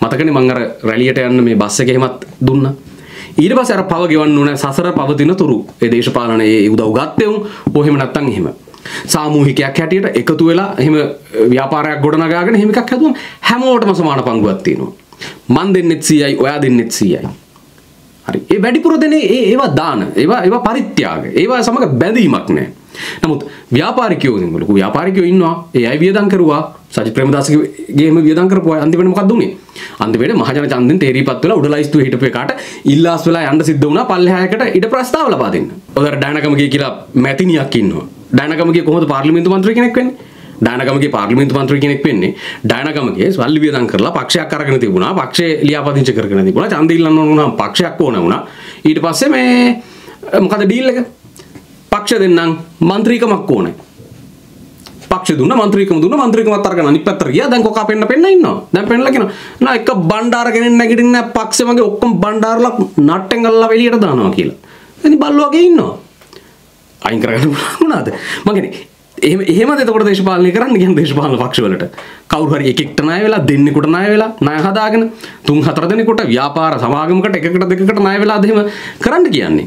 මතකනේ මම අර රැලියට යන්න මේ බස් එකේ එහෙමත් දුන්නා. ඊට පස්සේ අර පව ගෙවන්න ඕන සසර පවතින තුරු ඒ දේශපාලනයේ උදව් ගත්තේ උන් ඔය එහෙම නැත්තම් එහෙම සාමූහිකයක් හැටියට එකතු වෙලා එහෙම ව්‍යාපාරයක් ගොඩනගාගෙන එහෙම එකක් හදුවම හැමෝටම සමාන පංගුවක් තියෙනවා. මන් දෙන්නෙත් සීයයි ඔයා දෙන්නෙත් සීයයි. හරි. ඒ වැඩිපුර දෙනේ ඒ ඒවා දාන. ඒවා ඒවා පරිත්‍යාග. ඒවා සමග බැඳීමක් නැහැ. නමුත් ව්‍යාපාරිකයෝ ඉන්න ලොකු ව්‍යාපාරිකයෝ ඉන්නවා. ඒ අය වියදම් කරුවා. සජිත් ප්‍රේමදාසගේ එහෙම වියදම් කරපුවා. අන්තිමට මොකක්ද උනේ? අන්තිමට මහජන ඡන්දෙන් තේරීපත් වෙලා උඩලයිස්තුවේ හිටපු එකාට ඉල්ලාස් වෙලා යන්න සිද්ධ වුණා පල්ලෙහායකට ඉඩ ප්‍රස්තාව ලබා දෙන්න. ඔතන ඩයනගමගේ කියලා මැතිනියක් ඉන්නවා. ඩයනගමගේ කොහොමද පාර්ලිමේන්තු මන්ත්‍රී කෙනෙක් වෙන්නේ? ඩයනගමගේ පාර්ලිමේන්තු මන්ත්‍රී කෙනෙක් වෙන්නේ ඩයනගමගේ සල්ලි වියදම් කරලා පක්ෂයක් අරගෙන තිබුණා. පක්ෂේ ලියාපදිංචි කරගෙන තිබුණා. ඡන්ද ඉල්ලන්න ඕන වුණාම පක්ෂයක් ඕන වුණා. ඊට පස්සේ මේ මොකද ඩීල් එක? පක්ෂ දෙන්නම් මන්ත්‍රීකමක් ඕනේ. පක්ෂ දුන්න මන්ත්‍රීකම දුන්න මන්ත්‍රීකමත් අරගෙන අනිත් පැත්තට ගියා. දැන් කොකා පෙන්න පෙන්න ඉන්නවා. දැන් පෙන්නලා කියනවා නා එක බණ්ඩාර කෙනෙක් නැගිටින්න නැහැ. පක්ෂේ මගේ ඔක්කොම බණ්ඩාරලා නට්ටෙන් ගල්ලා එළියට දානවා කියලා. ඉතින් බල්ලෝ වගේ ඉන්නවා. අයින් කරගන්න මොනවාද? මම කියන්නේ එහෙම එහෙමද එතකොට දේශපාලනය කරන්න කියන්නේ දේශපාලන පක්ෂ වලට. කවුරු හරි එකෙක්ට ණය වෙලා දෙන්නෙකුට ණය වෙලා ණය හදාගෙන තුන් හතර දෙනෙකුට ව්‍යාපාර සමාගමකට එකකට දෙකකට ණය වෙලාද එහෙම කරන්න කියන්නේ.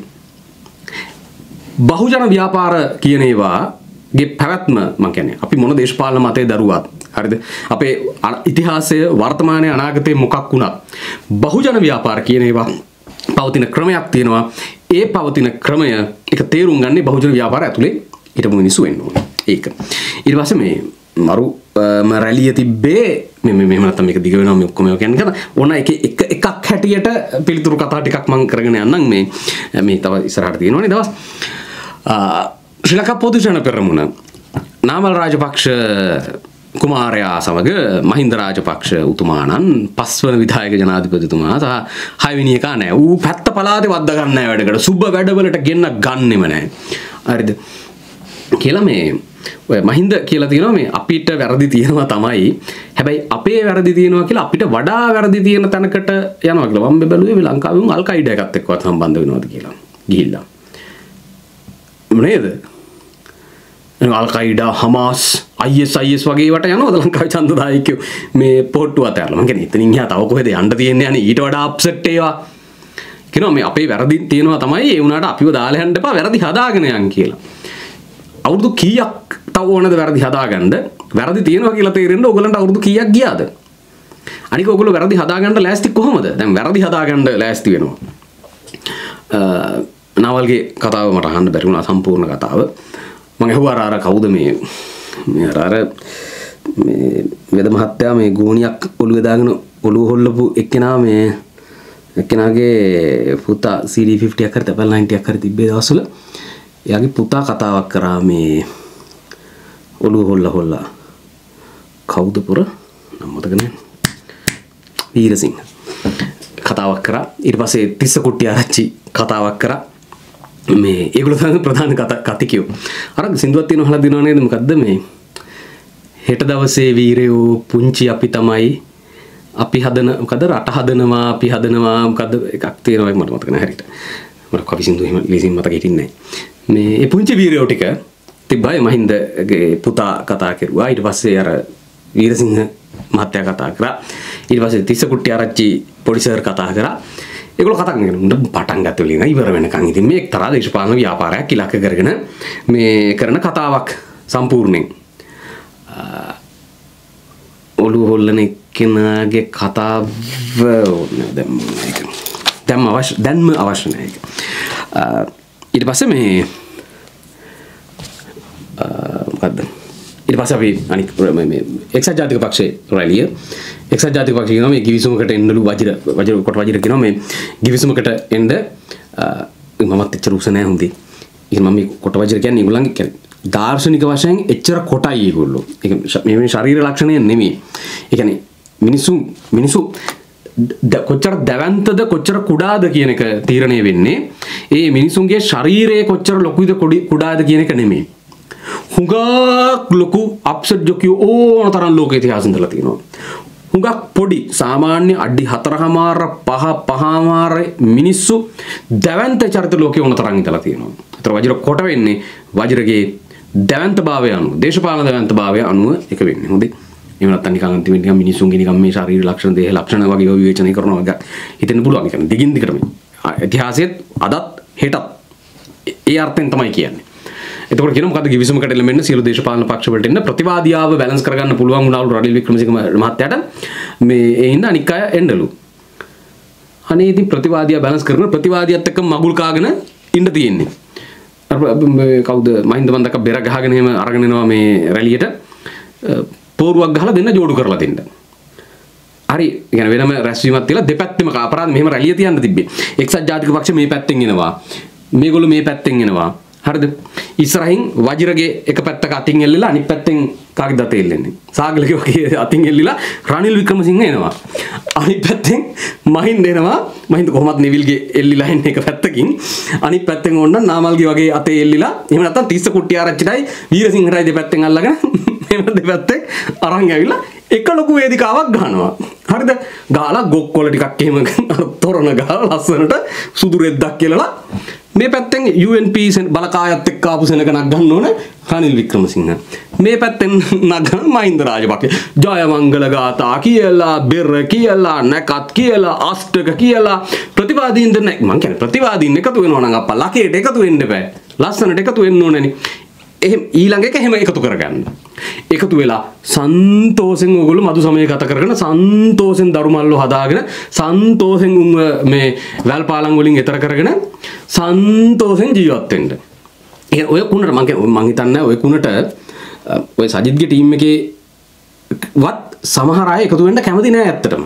බහුජන ව්‍යාපාර කියන ඒවාගේ පැවැත්ම මම කියන්නේ අපි මොන දේශපාලන මතේ දරුවත් හරිද අපේ ඉතිහාසය වර්තමානයේ අනාගතයේ මොකක් වුණත් බහුජන ව්‍යාපාර කියන ඒවා පවතින ක්‍රමයක් තියෙනවා. ඒ පවතින ක්‍රමය එක තේරුම් ගන්නේ බහුජන ව්‍යාපාර ඇතුලේ හිටපු මිනිස්සු වෙන්න ඕනේ. ඒක. ඊට පස්සේ මේ මරු රැලිය තිබ්බේ මේ මේ මෙහෙම නැත්තම් මේක දිග වෙනවා මේ ඔක්කොම ඒවා කියන්නේ කරා. ඕන එක එක එකක් හැටියට පිළිතුරු කතා ටිකක් මම කරගෙන යන්නම් මේ මේ තව ඉස්සරහට තියෙනවනේ දවස්. ශ්‍රී ලංකා පොදු ජන පෙරමුණ නාමල් රාජපක්ෂ කුමාරයා සමග මහින්ද රාජපක්ෂ උතුමාණන් පස්වන විධායක ජනාධිපතිතුමා සහ හයවෙනි එක නෑ. ඌ පැත්ත පළාතේ වද්දා ගන්න නෑ වැඩකට. සුබ වැඩවලට ගෙන්න ගන්නෙම නෑ. හරිද? කියලා මේ ඔය මහින්ද කියලා තියෙනවා මේ අපිට වැරදි තියෙනවා තමයි. හැබැයි අපේ වැරදි තියෙනවා කියලා අපිට වඩා වැරදි තියෙන තැනකට යනවා කියලා. මම බැලුවේ මේ ලංකාවේ උන් අල් කයිඩා එකත් එක්කවත් සම්බන්ධ වෙනවද කියලා. ගිහිල්ලා. මොනේද? Al Qaeda Hamas I S I S වගේ වට යනවද ලංකාවේ ඡන්දදායකයෝ මේ පොට්ටු අතහැරලා. මම කියන්නේ එතනින් එහා තව කොහෙද යන්න තියෙන්නේ අනේ ඊට වඩා අප්සෙට් ඒවා. කියනවා මේ අපේ වැරදි තියෙනවා තමයි ඒ උනාට අපිව දාලා යන්න එපා වැරදි හදාගෙන යන්න කියලා. අවුරුදු කීයක් තව ඕනද වැරදි හදාගන්න? වැරදි තියෙනවා කියලා තේරෙන්න ඕගලන්ට අවුරුදු කීයක් ගියාද? අනික ඕගොල්ලෝ වැරදි හදාගන්න ලෑස්ති කොහොමද? දැන් වැරදි හදාගන්න ලෑස්ති වෙනවා. නවල්ගේ කතාව මට අහන්න බැරි වුණා සම්පූර්ණ කතාව. මම අහුවා අර කවුද මේ මේ අර අර මේ වෙද මහත්තයා මේ ගෝණියක් ඔළුවේ දාගෙන ඔළුව හොල්ලපු එක්කෙනා මේ එක්කෙනාගේ පුතා සී ඩී ෆිෆ්ටි එකක් හරි ඩබල් නයින්ටි එකක් හරි තිබ්බේ දවස්වල එයාගේ පුතා කතාවක් කරා මේ ඔළුව හොල්ලා හොල්ලා කවුද පුර නම් මතක නැහැ වීරසිංහ කතාවක් කරා ඊට පස්සේ තිස්ස කුට්ටි ආරච්චි කතාවක් කරා මේ ඒගොල්ලෝ තමයි ප්‍රධාන කතිකයෝ අර සින්දුවක් තියෙනවා අහලා දිනව නේද මොකද්ද මේ හෙට දවසේ වීරයෝ පුංචි අපි තමයි අපි හදන මොකද රට හදනවා අපි හදනවා මොකද්ද එකක් තියෙනවා මට මතක නැහැ හරියට මට කවි සින්දු එහෙම ලීසින් මතක හිටින්නේ නැහැ මේ ඒ පුංචි වීරයෝ ටික තිබ්බයි මහින්දගේ පුතා කතා කරුවා ඊට පස්සේ අර වීරසිංහ මහත්තයා කතා කරා ඊට පස්සේ තිස්ස කුට්ටි ආරච්චි පොඩි සර් කතා කරා ඒගොල්ලෝ කතා කරනවා පටන් ගත්ත වෙලින් ඉවර වෙනකන් ඉතින් මේ එක්තරා දේශපාලන ව්‍යාපාරයක් ඉලක්ක කරගෙන මේ කරන කතාවක් සම්පූර්ණයෙන් ඔළුව හොල්ලන එක්කෙනාගේ කතාව දැන් දැන් අවශ්‍ය දැන්ම අවශ්‍ය නැහැ ඒක ඊට පස්සේ මේ මොකද්ද ඊට පස්සේ අපි අනික් මේ එක්සත් ජාතික පක්ෂයේ රැළිය එක්සත් ජාතික පක්ෂය කියනවා මේ ගිවිසුමකට එන්නලු වජිර වජිර කොට වජිර කියනවා මේ ගිවිසුමකට එන්න මමත් එච්චර උස නැහැ හුඳි. ඉතින් මම මේ කොට වජිර කියන්නේ ඒගොල්ලන්ගේ කියන්නේ දාර්ශනික වශයෙන් එච්චර කොටයි ඒගොල්ලෝ. ඒක මේ ශරීර ලක්ෂණය නෙමෙයි. ඒ කියන්නේ මිනිසු මිනිසු කොච්චර දැවැන්තද කොච්චර කුඩාද කියන එක තීරණය වෙන්නේ ඒ මිනිසුන්ගේ ශරීරය කොච්චර ලොකුද කුඩාද කියන එක නෙමෙයි. හුඟක් ලොකු අප්සෙට් ජොකියෝ ඕන තරම් ලෝක ඉතිහාසෙ ඉඳලා තියෙනවා. හුඟක් පොඩි සාමාන්‍ය අඩි හතරමාර පහ පහමාර මිනිස්සු දැවැන්ත චරිත ලෝකේ ඕන තරම් ඉඳලා තියෙනවා. ඒතර වජිර කොට වෙන්නේ වජිරගේ දැවැන්තභාවය අනුව දේශපාලන දැවැන්තභාවය අනුව එක වෙන්නේ. හොඳයි. එහෙම නැත්නම් නිකන් අන්තිමට නිකන් මිනිසුන්ගේ නිකන් මේ ශරීර ලක්ෂණ දේහ ලක්ෂණ වගේ විවේචනය කරනවා වගේ හිතෙන්න පුළුවන්. ඒ කියන්නේ දිගින් දිගටම ඉතිහාසයේත් අදත් හෙටත් ඒ අර්ථයෙන් තමයි කියන්නේ. එතකොට කියන මොකද්ද කිවිසුමකට එළඹෙන්න සියලු දේශපාලන පක්ෂ වලට එන්න ප්‍රතිවාදියාව බැලන්ස් කරගන්න පුළුවන් වුණාලු රනිල් වික්‍රමසිංහ මහත්තයාට මේ ඒ ඉන්න අනික් අය එන්නලු. අනේ ඉතින් ප්‍රතිවාදියා බැලන්ස් කරන ප්‍රතිවාදියාත් එක්ක මගුල් කාගෙන ඉන්න තියෙන්නේ. අර මේ කවුද මහින්ද මන්දක බෙර ගහගෙන එහෙම අරගෙන එනවා මේ රැලියට පෝරුවක් ගහලා දෙන්න ජෝඩු කරලා දෙන්න. හරි يعني වෙනම රැස්වීමක් තියලා දෙපැත්තෙම අපරාධ මෙහෙම රැලිය තියන්න තිබ්බේ. එක්සත් ජාතික පක්ෂ මේ පැත්තෙන් එනවා. මේගොල්ලෝ මේ පැත්තෙන් එනවා. හරිද? ඉස්සරහින් වජිරගේ එක පැත්තක අතින් එල්ලලා අනිත් පැත්තෙන් කාගේ දත එල්ලෙන්නේ. සාගලගේ වගේ අතින් එල්ලලා රනිල් වික්‍රමසිංහ එනවා. අනිත් පැත්තෙන් මහින්ද එනවා. මහින්ද කොහොමත් නිවිල්ගේ එල්ලිලා ඉන්නේ එක පැත්තකින්. අනිත් පැත්තෙන් ඕන්න නාමල්ගේ වගේ අතේ එල්ලිලා එහෙම නැත්නම් තිස්ස කුට්ටිය ආරච්චිටයි වීරසිංහටයි දෙපැත්තෙන් අල්ලගෙන එහෙම දෙපැත්තෙන් අරන් ඇවිල්ලා එක ලොකු වේදිකාවක් ගන්නවා. හරිද? ගාලා ගොක්කොල ටිකක් එහෙම තොරණ ගාලා ලස්සනට සුදු රෙද්දක් කියලා මේ පැත්තෙන් යූ එන් පී බලකායත් එක්ක ආපු සෙනග නක් ගන්න ඕන රනිල් වික්‍රමසිංහ. මේ පැත්තෙන් නගන මහින්ද රාජපක්ෂ. ජයමංගල ගාථා කියලා, බෙර කියලා, නැකත් කියලා, අෂ්ටක කියලා ප්‍රතිවාදීන් දෙන්න මං කියන්නේ ප්‍රතිවාදීන් එකතු වෙනවා නම් අප්පා ලකේට එකතු වෙන්න බෑ. ලස්සනට එකතු වෙන්න ඕනේනේ. එහෙම ඊළඟ එක එහෙම එකතු කරගන්න. එකතු වෙලා සන්තෝෂෙන් ඕගොල්ලෝ මදු සමය ගත කරගෙන සන්තෝෂෙන් දරුමල්ලෝ හදාගෙන සන්තෝෂෙන් උන් මේ වැල්පාලම් වලින් එතර කරගෙන සන්තෝෂෙන් ජීවත් වෙන්න. ඒ ඔය කුණට මම මං හිතන්නේ ඔය කුණට ඔය සජිත්ගේ ටීම් එකේ වත් සමහර අය එකතු වෙන්න කැමති නෑ ඇත්තටම.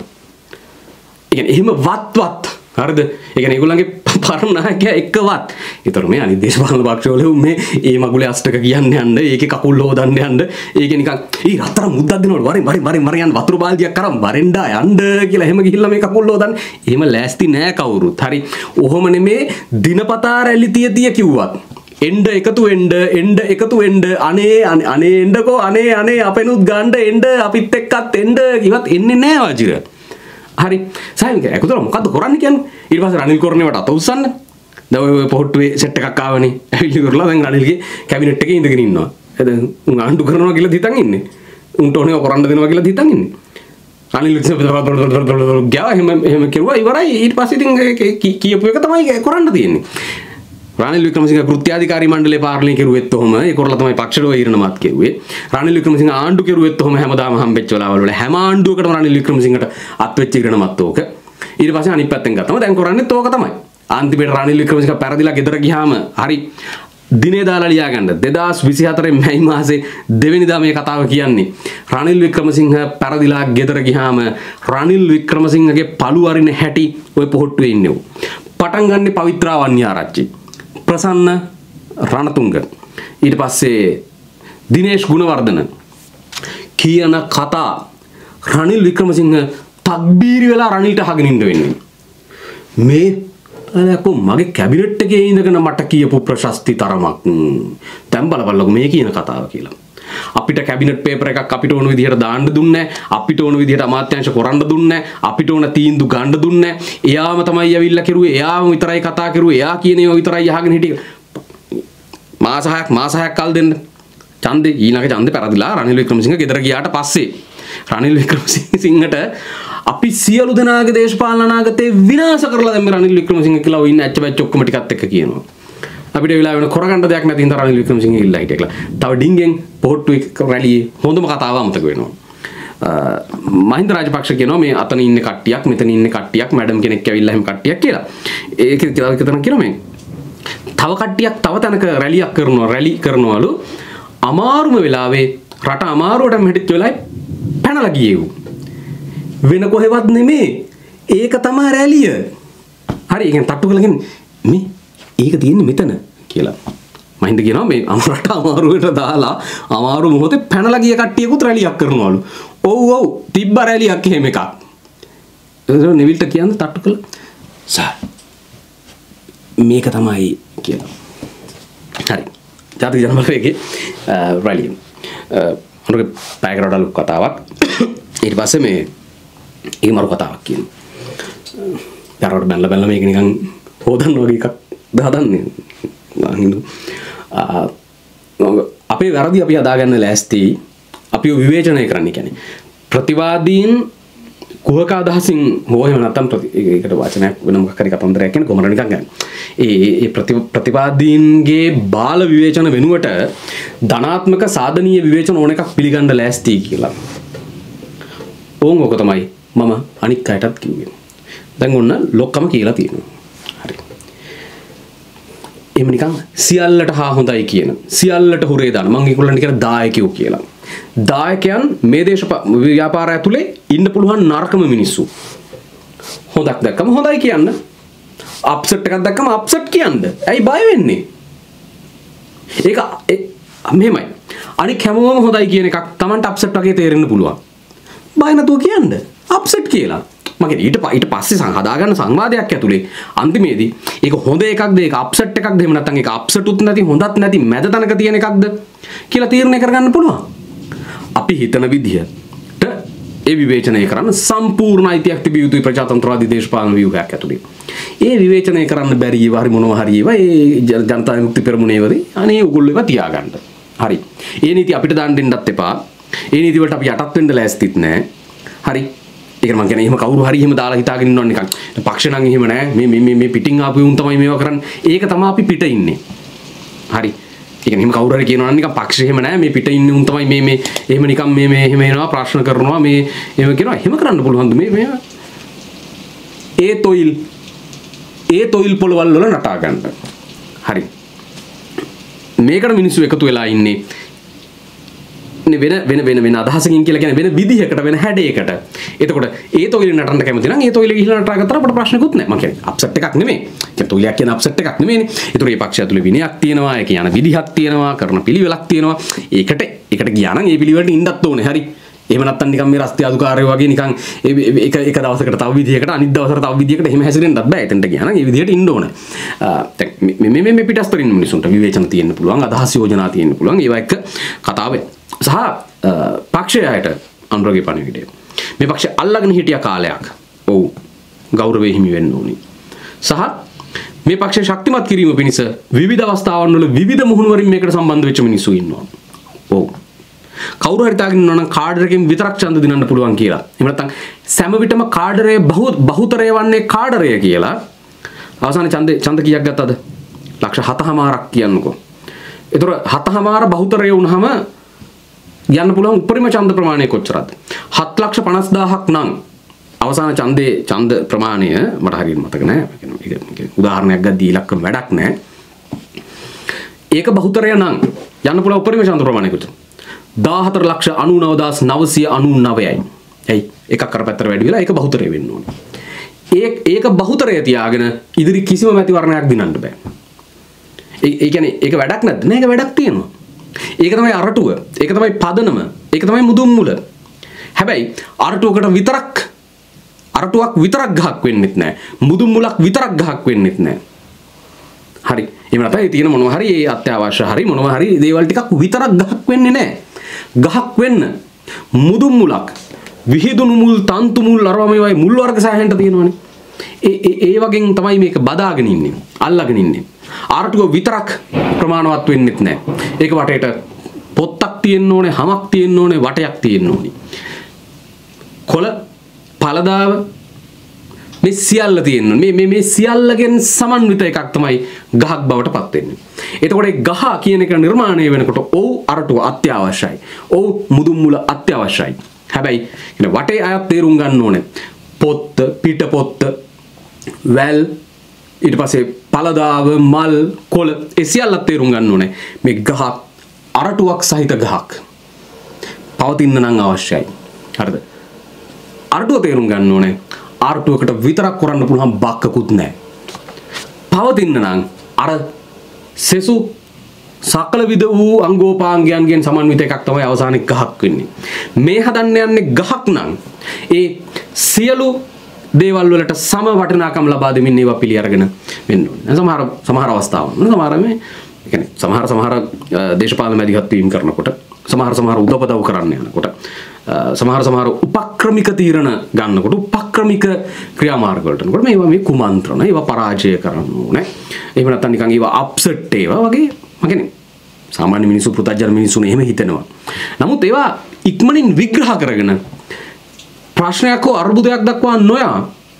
ඒ කියන්නේ එහෙම වත් වත් හරිද? ඒ කියන්නේ ඒගොල්ලන්ගේ පරණායකයා එක්කවත්. ඒතර මේ අනිත් දේශපාලන පක්ෂවල මේ ඒ මගුලේ අෂ්ටක කියන්න යන්න, ඒකේ කකුල් හොදන්න යන්න, ඒකේ නිකන් ඊ රත්තරන් මුද්දක් දෙනවලු වරින් වරින් වරින් වරින් යන්න වතුර බාල්දියක් කරන් වරෙන්ඩා යන්න කියලා එහෙම ගිහිල්ලා මේ කකුල් හොදන්න. එහෙම ලෑස්ති නෑ කවුරුත්. හරි. ඔහොම නෙමේ දිනපතා රැලි තිය තිය කිව්වත්. එන්න එකතු වෙන්න එන්න එකතු වෙන්න අනේ අනේ එන්නකෝ අනේ අනේ අපෙනුත් ගන්න එන්න අපිත් එක්කත් එන්න කිව්වත් එන්නේ නෑ වජිර. හරි සයින් එක එකතුල මොකද්ද කරන්නේ කියන්නේ ඊට පස්සේ රනිල් කොරණේවට අත උස්සන්න දැන් ඔය පොහොට්ටුවේ සෙට් එකක් ආවනේ ඇවිල්ලි කරලා දැන් රනිල්ගේ කැබිනට් එකේ ඉඳගෙන ඉන්නවා දැන් උන් ආණ්ඩු කරනවා කියලා හිතන් ඉන්නේ උන්ට ඕනේ කරන්න දෙනවා කියලා හිතන් ඉන්නේ රනිල් ගියා එහෙම එහෙම කෙරුවා ඉවරයි ඊට පස්සේ ඉතින් කියපු එක තමයි කරන්න තියෙන්නේ රනිල් වික්‍රමසිංහ කෘත්‍යාධිකාරී මණ්ඩලයේ පාර්ලිමේන්තු කෙරුවෙත් ඔහම ඒ කරලා තමයි පක්ෂවල ඊරණමත් කෙරුවේ රනිල් වික්‍රමසිංහ ආණ්ඩු කෙරුවෙත් ඔහම හැමදාම හම්බෙච්ච වෙලාවල් වල හැම ආණ්ඩුවකටම රනිල් වික්‍රමසිංහට අත් වෙච්ච ඊරණමත් ඕක ඊට පස්සේ අනිත් පැත්තෙන් ගත්තම දැන් කරන්නේත් ඕක තමයි අන්තිමට රනිල් වික්‍රමසිංහ පෙරදිලා ගෙදර ගියාම හරි දිනේ දාලා ලියා ගන්න දෙදාස් විසිහතරේ මැයි මාසේ දෙවෙනිදා මේ කතාව කියන්නේ රනිල් වික්‍රමසිංහ පෙරදිලා ගෙදර ගියාම රනිල් වික්‍රමසිංහගේ පළු අරින හැටි ඔය පොහොට්ටුවේ ඉන්නේ පටන් ගන්නේ පවිත්‍රා වන්‍යාරච්චි ප්‍රසන්න රණතුංග ඊට පස්සේ දිනේෂ් ගුණවර්ධන කියන කතා රනිල් වික්‍රමසිංහ තක්බීරි වෙලා රනිල්ට අහගෙන ඉන්න වෙන්නේ මේ අනකෝ මගේ කැබිනට් එකේ ඉඳගෙන මට කියපු ප්‍රශස්ති තරමක් දැන් බලපල්ලකෝ මේ කියන කතාව කියලා අපිට කැබිනට් පේපර් එකක් අපිට ඕන විදිහට දාන්න දුන්නේ අපිට ඕන විදිහට අමාත්‍යාංශ කරන්න දුන්නේ අපිට ඕන තීන්දුව ගන්න දුන්නේ එයාම තමයි ඇවිල්ලා කෙරුවේ එයාම විතරයි කතා කරුවේ එයා කියන ඒවා විතරයි අහගෙන හිටියේ මාස හයක් මාස හයක් කල් දෙන්න ඡන්දේ ඊළඟ ඡන්දේ පෙරදිලා රනිල් වික්‍රමසිංහ ගෙදර ගියාට පස්සේ රනිල් වික්‍රමසිංහට අපි සියලු දෙනාගේ දේශපාලන අනාගතේ විනාශ කරලා දැන් මේ රනිල් වික්‍රමසිංහ කියලා ඉන්න ඇච්ච බැච් ඔක්කොම ටිකත් එක්ක කියනවා අපිට වෙලා වෙන කරගන්න දෙයක් නැති හින්දා රනිල් වික්‍රමසිංහ ඉල්ලා හිටියා කියලා. තව ඩිංගෙන් පොහොට්ටු රැළියේ හොඳම කතාව අමතක වෙනවා. මහින්ද රාජපක්ෂ කියනවා මේ අතන ඉන්න කට්ටියක් මෙතන ඉන්න කට්ටියක් මැඩම් කෙනෙක් ඇවිල්ලා එහෙම කට්ටියක් කියලා. ඒක කියලා හිතන කියනවා මේ තව කට්ටියක් තව තැනක රැලියක් කරනවා රැලි කරනවලු අමාරුම වෙලාවේ රට අමාරුවට මෙහෙටිච්ච වෙලාවේ පැනලා ගියේව්. වෙන කොහෙවත් නෙමේ. ඒක තමයි රැලිය. හරි ඒකෙන් තට්ටු කරගෙන මේ ඒක තියෙන්නේ මෙතන කියලා. මහින්ද කියනවා මේ අමරට අමාරුවට දාලා අමාරු මොහොතේ පැනලා ගිය කට්ටියකුත් රැලියක් කරනවලු. ඔව් ඔව් තිබ්බ රැලියක් එහෙම එකක්. ඒක නෙවිල්ට කියන්නේ තට්ටු කළා. සර් මේක තමයි කියලා. හරි. ජාතික ජනබලවේගයේ රැලිය. අනුගේ පැයකටලු කතාවක්. ඊට පස්සේ මේ ඒ මරු කතාවක් කියනවා. යාරවට බැලලා බැලලා මේක නිකන් හොදන්න වගේ එකක් දාදන්නේ අපේ වැරදි අපි හදාගන්න ලෑස්ති අපිව විවේචනය කරන්න කියන්නේ ප්‍රතිවාදීන් කුහක අදහසින් හෝ එහෙම නැත්නම් ඒකට වචනයක් වෙන මොකක් හරි කතන්දරයක් කියන කොමර නිකන් ගන්න. ඒ ඒ ප්‍රතිවාදීන්ගේ බාල විවේචන වෙනුවට ධනාත්මක සාධනීය විවේචන ඕන එකක් පිළිගන්න ලෑස්ති කියලා. ඕන් ඔක තමයි මම අනික් අයටත් කිව්වේ. දැන් ඔන්න ලොක්කම කියලා තියෙනවා. හරි. එහෙම නිකන් සියල්ලට හා හොඳයි කියන සියල්ලට හුරේ දාන මම ඒගොල්ලන්ට කියන දායකයෝ කියලා. දායකයන් මේ දේශ ව්‍යාපාරය ඇතුලේ ඉන්න පුළුවන් නරකම මිනිස්සු. හොඳක් දැක්කම හොඳයි කියන්න. අප්සෙට් එකක් දැක්කම අප්සෙට් කියන්න. ඇයි බය වෙන්නේ? ඒක මෙහෙමයි. අනික හැමෝම හොඳයි කියන එකක් Tamanට අප්සෙට් වගේ තේරෙන්න පුළුවන්. බය නැතුව කියන්න. අප්සෙට් කියලා. මම ඊට ඊට පස්සේ හදාගන්න සංවාදයක් ඇතුලේ අන්තිමේදී ඒක හොඳ එකක්ද ඒක අප්සෙට් එකක්ද එහෙම නැත්නම් ඒක අප්සෙට් උත් නැති හොඳත් නැති මැද තැනක තියෙන එකක්ද කියලා තීරණය කරගන්න පුළුවන්. අපි හිතන විදිහට ඒ විවේචනය කරන්න සම්පූර්ණ අයිතියක් තිබිය යුතුයි ප්‍රජාතන්ත්‍රවාදී දේශපාලන ව්‍යුහයක් ඇතුලේ. ඒ විවේචනය කරන්න බැරි ඒවා හරි මොනවා හරි ඒවා ඒ ජනතා විමුක්ති පෙරමුණේවදී අනේ ඕගොල්ලෝ ඒවා තියාගන්න. හරි. ඒ නීති අපිට දාන්න දෙන්නත් එපා. ඒ නීති වලට අපි යටත් වෙන්න ලෑස්තිත් නැහැ. හරි. ඒක මම කියන්නේ එහෙම කවුරු හරි එහෙම දාලා හිතාගෙන ඉන්නව නිකන්. පක්ෂ නම් එහෙම නැහැ. මේ මේ මේ පිටින් ආපු උන් තමයි මේවා කරන්නේ. ඒක තමයි අපි පිට ඉන්නේ. හරි. ඒ කියන්නේ එහෙම කවුරු හරි කියනවා නම් නිකන් පක්ෂ එහෙම නැහැ. මේ පිට ඉන්නේ උන් තමයි මේ මේ එහෙම නිකන් මේ මේ එහෙම එනවා ප්‍රශ්න කරනවා මේ එහෙම කියනවා. එහෙම කරන්න පුළුවන්ද මේ මේ ඒ තොইল ඒ තොইল පොළවල් වල නටා ගන්න. හරි. මේකට මිනිස්සු එකතු වෙලා ඉන්නේ වෙන වෙන වෙන වෙන අදහසකින් කියලා කියන්නේ වෙන විදිහකට වෙන හැඩයකට. එතකොට ඒ තොইল නටන්න කැමති නම් ඒ තොইল ගිහිල්ලා නටා ගත්තා අපට ප්‍රශ්නකුත් නැහැ. මම කියන්නේ අප්සෙට් එකක් නෙමෙයි. කියන්නේ තොইলයක් කියන අප්සෙට් එකක් නෙමෙයිනේ. ඒතර මේ පක්ෂය ඇතුලේ විනයක් තියෙනවා, ඒක යන විදිහක් තියෙනවා, කරන පිළිවෙලක් තියෙනවා. ඒකට ඒකට ගියා නම් ඒ පිළිවෙලට ඉන්නත් ඕනේ. හරි. එහෙම නැත්නම් නිකන් මේ රස්තිය අධිකාරියෝ වගේ නිකන් එක එක දවසකට තව විදිහකට අනිත් දවසකට තව විදිහකට එහෙම හැසිරෙන්නත් බෑ. එතනට ගියා නම් ඒ විදිහට ඉන්න ඕනේ. දැන් මේ මේ මේ පිටස්තරින් ඉන්න මිනිසුන්ට විවේචන තියෙන්න පුළුවන්, අදහස් යෝජනා තියෙන්න පුළුවන්. ඒවා එක්ක කතාව සහ පක්ෂයට අනුරගේ පණිවිඩය. මේ පක්ෂය අල්ලගෙන හිටිය කාලයක්. ඔව්. ගෞරවය හිමි වෙන්න ඕනි. සහ මේ පක්ෂය ශක්තිමත් කිරීම පිණිස විවිධ අවස්ථාවන් වල විවිධ මුහුණු වලින් මේකට සම්බන්ධ වෙච්ච මිනිස්සු ඉන්නවා. ඔව්. කවුරු හරි තාගෙන ඉන්නවා නම් කාඩරකින් විතරක් ඡන්ද දිනන්න පුළුවන් කියලා. එහෙම නැත්නම් සෑම විටම කාඩරයේ බහු බහුතරය වන්නේ කාඩරය කියලා. අවසානයේ ඡන්ද ඡන්ද කීයක් ගත්තද? ලක්ෂ හතමාරක් කියන්නකෝ. ඒතර හතමාර බහුතරය වුණාම යන්න පුළුවන් උපරිම ඡන්ද ප්‍රමාණය කොච්චරද? හත් ලක්ෂ පනස් දාහක් නම් අවසාන ඡන්දේ ඡන්ද ප්‍රමාණය මට හරියට මතක නැහැ. ඒක උදාහරණයක් ගද්දී ඉලක්කම වැඩක් නැහැ. ඒක බහුතරය නම් යන්න පුළුවන් උපරිම ඡන්ද ප්‍රමාණය කොච්චරද? දාහතර ලක්ෂ අනූනව දහස් නවසිය අනූනවයයි. ඇයි? එකක් අර පැත්තට වැඩි වෙලා ඒක බහුතරය වෙන්න ඕනේ. ඒ ඒක බහුතරය තියාගෙන ඉදිරි කිසිම මැතිවරණයක් දිනන්න බෑ. ඒ ඒ කියන්නේ ඒක වැඩක් නැද්ද? නෑ ඒක වැඩක් තියෙනවා. ඒක තමයි අරටුව. ඒක තමයි පදනම. ඒක තමයි මුදුන් මුල. හැබැයි අරටුවකට විතරක් අරටුවක් විතරක් ගහක් වෙන්නෙත් නෑ. මුදුන් මුලක් විතරක් ගහක් වෙන්නෙත් නෑ. හරි. එහෙම නැත්නම් ඒ තියෙන මොනවා හරි ඒ අත්‍යවශ්‍ය හරි මොනවා හරි දේවල් ටිකක් විතරක් ගහක් වෙන්නේ නෑ. ගහක් වෙන්න මුදුන් මුලක් විහිදුණු මුල් තන්තු මුල් අරවා මේවයි මුල් වර්ග සාහෙන්ට තියෙනවනේ. ඒ ඒ ඒ වගේ තමයි මේක බදාගෙන ඉන්නේ. අල්ලගෙන ඉන්නේ. ආරටුව විතරක් ප්‍රමාණවත් වෙන්නෙත් නෑ. ඒක වටේට පොත්තක් තියෙන්න ඕනේ, හමක් තියෙන්න ඕනේ, වටයක් තියෙන්න ඕනේ. කොළ පළදාව මේ සියල්ල තියෙන්න ඕනේ. මේ මේ මේ සියල්ලගෙන් සමන්විත එකක් තමයි ගහක් බවට පත් වෙන්නේ. එතකොට ඒ ගහ කියන එක නිර්මාණය වෙනකොට ඔව් අරටුව අත්‍යවශ්‍යයි. ඔව් මුදුන් මුල අත්‍යවශ්‍යයි. හැබැයි කියන වටේ අයත් තේරුම් ගන්න ඕනේ. පොත්ත, පිට පොත්ත, වැල් ඊට පස්සේ පළදාව මල් කොළ ඒ සියල්ල තේරුම් ගන්න ඕනේ. මේ ගහ අරටුවක් සහිත ගහක් පවතින්න නම් අවශ්‍යයි. හරිද? අරටුව තේරුම් ගන්න ඕනේ. අරටුවකට විතරක් කරන්න පුළුවන් බක්කකුත් නැහැ. පවතින්න නම් අර සෙසු සකල විද වූ අංගෝපාංගයන්ගෙන් සමන්විත එකක් තමයි අවසානයේ ගහක් වෙන්නේ. මේ හදන්න යන්නේ ගහක් නම් ඒ සියලු දේවල් වලට සම වටිනාකම් ලබා දෙමින් ඒවා පිළි අරගෙන වෙන්න ඕනේ. සමහර සමහර අවස්ථාවන් සමහර මේ කියන්නේ සමහර සමහර දේශපාලන මැදිහත් වීම කරනකොට සමහර සමහර උදව්පදව් කරන්න යනකොට සමහර සමහර උපක්‍රමික තීරණ ගන්නකොට උපක්‍රමික ක්‍රියාමාර්ග වලට යනකොට මේවා මේ කුමන්ත්‍රණ ඒවා පරාජය කරන්න ඕනේ. එහෙම නැත්නම් නිකන් ඒවා අප්සෙට් ඒවා වගේ මම කියන්නේ සාමාන්‍ය මිනිස්සු පුතජන මිනිස්සුනේ එහෙම හිතනවා. නමුත් ඒවා ඉක්මනින් විග්‍රහ කරගෙන ප්‍රශ්නයක් හෝ අර්බුදයක් දක්වා නොයා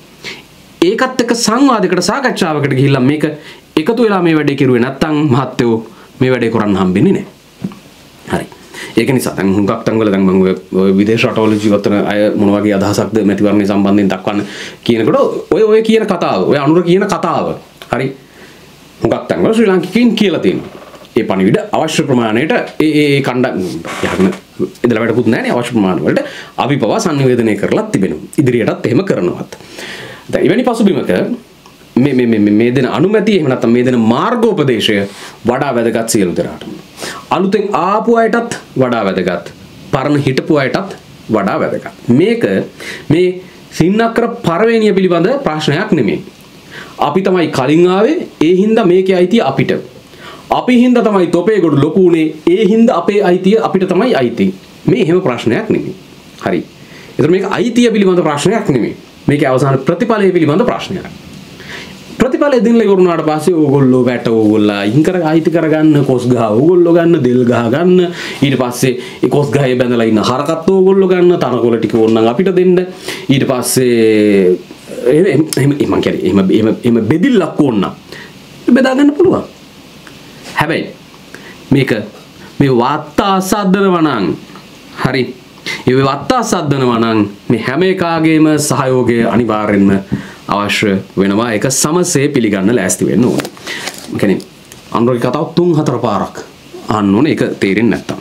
ඒකත් එක්ක සංවාදයකට සාකච්ඡාවකට ගිහිල්ලා මේක එකතු වෙලා මේ වැඩේ කෙරුවේ නැත්නම් මහත්තයෝ මේ වැඩේ කරන්න හම්බෙන්නේ නැහැ. හරි. ඒක නිසා දැන් හුඟක් තැන්වල දැන් මම ඔය විදේශ රටවල ජීවත් වෙන අය මොන වගේ අදහසක්ද මැතිවරණය සම්බන්ධයෙන් දක්වන්න කියනකොට ඔය ඔය කියන කතාව, ඔය අනුර කියන කතාව. හරි. හුඟක් තැන්වල ශ්‍රී ලාංකිකයින් කියලා තියෙනවා. ඒ පණිවිඩ අවශ්‍ය ප්‍රමාණයට ඒ ඒ කණ්ඩ යහන ඉදලා වැඩකුත් නැහැ නේ අවශ්‍ය ප්‍රමාණ වලට අපි පවා සංනිවේදනය කරලා තිබෙනවා. ඉදිරියටත් එහෙම කරනවත්. දැන් එවැනි පසුබිමක මේ මේ මේ මේ දෙන අනුමැතිය එහෙම නැත්නම් මේ දෙන මාර්ගෝපදේශය වඩා වැදගත් සියලු දෙනාටම. අලුතෙන් ආපු අයටත් වඩා වැදගත්. පරණ හිටපු අයටත් වඩා වැදගත්. මේක මේ සින්නක්කර පරවැණිය පිළිබඳ ප්‍රශ්නයක් නෙමෙයි. අපි තමයි කලින් ආවේ ඒ හින්දා මේකේ අයිතිය අපිට. අපි හින්දා තමයි තොපේ ගොඩ ලොකු උනේ ඒ හින්දා අපේ අයිතිය අපිට තමයි අයිති. මේ එහෙම ප්‍රශ්නයක් නෙමෙයි. හරි. ඒතර මේක අයිතිය පිළිබඳ ප්‍රශ්නයක් නෙමෙයි. මේකේ අවසාන ප්‍රතිඵලය පිළිබඳ ප්‍රශ්නයක්. ප්‍රතිඵලය දෙන්නලා ඉවරුනාට පස්සේ ඕගොල්ලෝ වැට ඕගොල්ලා අයින් කර අයිති කරගන්න කොස් ගහ ඕගොල්ලෝ ගන්න දෙල් ගහ ගන්න ඊට පස්සේ ඒ කොස් ගහේ බැඳලා ඉන්න හරකත් ඕගොල්ලෝ ගන්න තනකොළ ටික ඕනනම් අපිට දෙන්න ඊට පස්සේ එහෙම එහෙම මං කියන්නේ එහෙම එහෙම එහෙම බෙදිල්ලක් ඕන බෙදා ගන්න පුළුවන්. හැබැයි මේක මේ වාත්තා සද්දනවා නම් හරි ඒ වාත්තා සද්දනවා නම් මේ හැම එකාගේම සහයෝගය අනිවාර්යෙන්ම අවශ්‍ය වෙනවා. ඒක සමසේ පිළිගන්න ලෑස්ති වෙන්න ඕනේ. ඒ කියන්නේ අනුරගේ කතාව තුන් හතර පාරක් අහන්න ඕනේ ඒක තේරෙන්නේ නැත්තම්.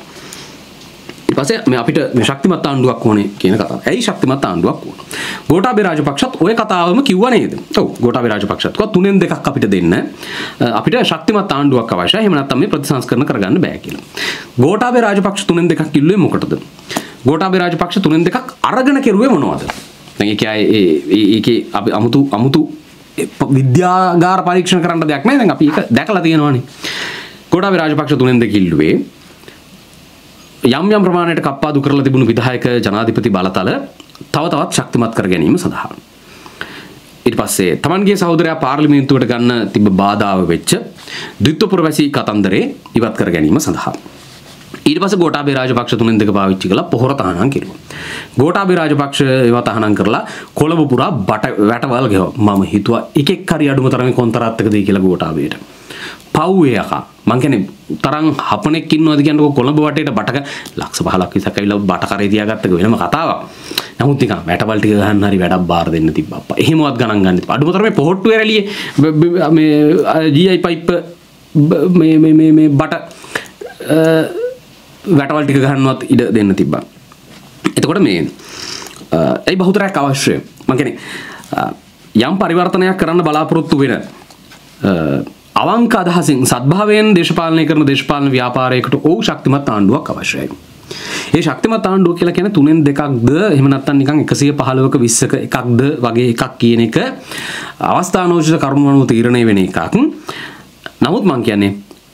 ඊට පස්සේ මේ අපිට මේ ශක්තිමත් ආණ්ඩුවක් ඕනේ කියන කතාව. ඇයි ශක්තිමත් ආණ්ඩුවක් ඕන? ගෝඨාභය රාජපක්ෂත් ওই කතාවම කිව්වා නේද? ඔව් ගෝඨාභය රාජපක්ෂත් කිව්වා තුනෙන් දෙකක් අපිට දෙන්න. අපිට ශක්තිමත් ආණ්ඩුවක් අවශ්‍යයි. එහෙම නැත්නම් මේ ප්‍රතිසංස්කරණ කරගන්න බෑ කියලා. ගෝඨාභය රාජපක්ෂ තුනෙන් දෙකක් කිව්වේ මොකටද? ගෝඨාභය රාජපක්ෂ තුනෙන් දෙකක් අරගෙන කෙරුවේ මොනවද? දැන් ඒකයි ඒ ඒකේ අපි අමුතු අමුතු විද්‍යාගාර පරීක්ෂණ කරන්න දෙයක් නැහැ. දැන් අපි ඒක දැකලා තියෙනවානේ. ගෝඨාභය රාජපක්ෂ තුනෙන් දෙක කිව්වේ යම් යම් ප්‍රමාණයට කප්පාදු කරලා තිබුණු විධායක ජනාධිපති බලතල තව තවත් ශක්තිමත් කර ගැනීම සඳහා. ඊට පස්සේ තමන්ගේ සහෝදරයා පාර්ලිමේන්තුවට ගන්න තිබ්බ බාධාව වෙච්ච ද්විත්වපුරවැසි කතන්දරේ ඉවත් කර ගැනීම සඳහා. ඊට පස්සේ ගෝඨාභය රාජපක්ෂ තුනෙන් දෙක පාවිච්චි කළා පොහොර තහනම් කෙරුවා. ගෝඨාභය රාජපක්ෂ ඒවා තහනම් කරලා කොළඹ පුරා බට වැටවල් ගෙවුවා. මම හිතුවා එකෙක් හරි අඩුම තරමේ කොන්තරාත් එක දෙයි කියලා ගෝඨාභයට. පව්වේ යකා. මං කියන්නේ තරම් හපනෙක් ඉන්නවද කියන්නකො කොළඹ වටේට බටක ලක්ෂ පහලක් විතර කයිලා බට කරේ තියාගත්ත එක වෙනම කතාවක්. නමුත් නිකන් වැටවල් ටික ගහන්න හරි වැඩක් බාර දෙන්න තිබ්බා අප්පා. එහෙමවත් ගණන් ගන්න තිබ්බා. අඩුම තරමේ පොහොට්ටු ඇරලියේ මේ ජී ආයි පයිප් මේ මේ මේ මේ බට වැටවල් ටික ගහන්නවත් ඉඩ දෙන්න තිබ්බා. එතකොට මේ ඒ බහුතරයක් අවශ්‍යයි. මම කියන්නේ යම් පරිවර්තනයක් කරන්න බලාපොරොත්තු වෙන අවංක අදහසින් සත්භාවයෙන් දේශපාලනය කරන දේශපාලන ව්‍යාපාරයකට ඕ ශක්තිමත් ආණ්ඩුවක් අවශ්‍යයි. ඒ ශක්තිමත් ආණ්ඩුව කියලා කියන්නේ තුනෙන් දෙකක්ද එහෙම නැත්නම් නිකන් එකසිය පහළොවක විස්සක එකක්ද වගේ එකක් කියන එක අවස්ථානෝචිත කරුණු අනුව තීරණය වෙන එකක්. නමුත් මම කියන්නේ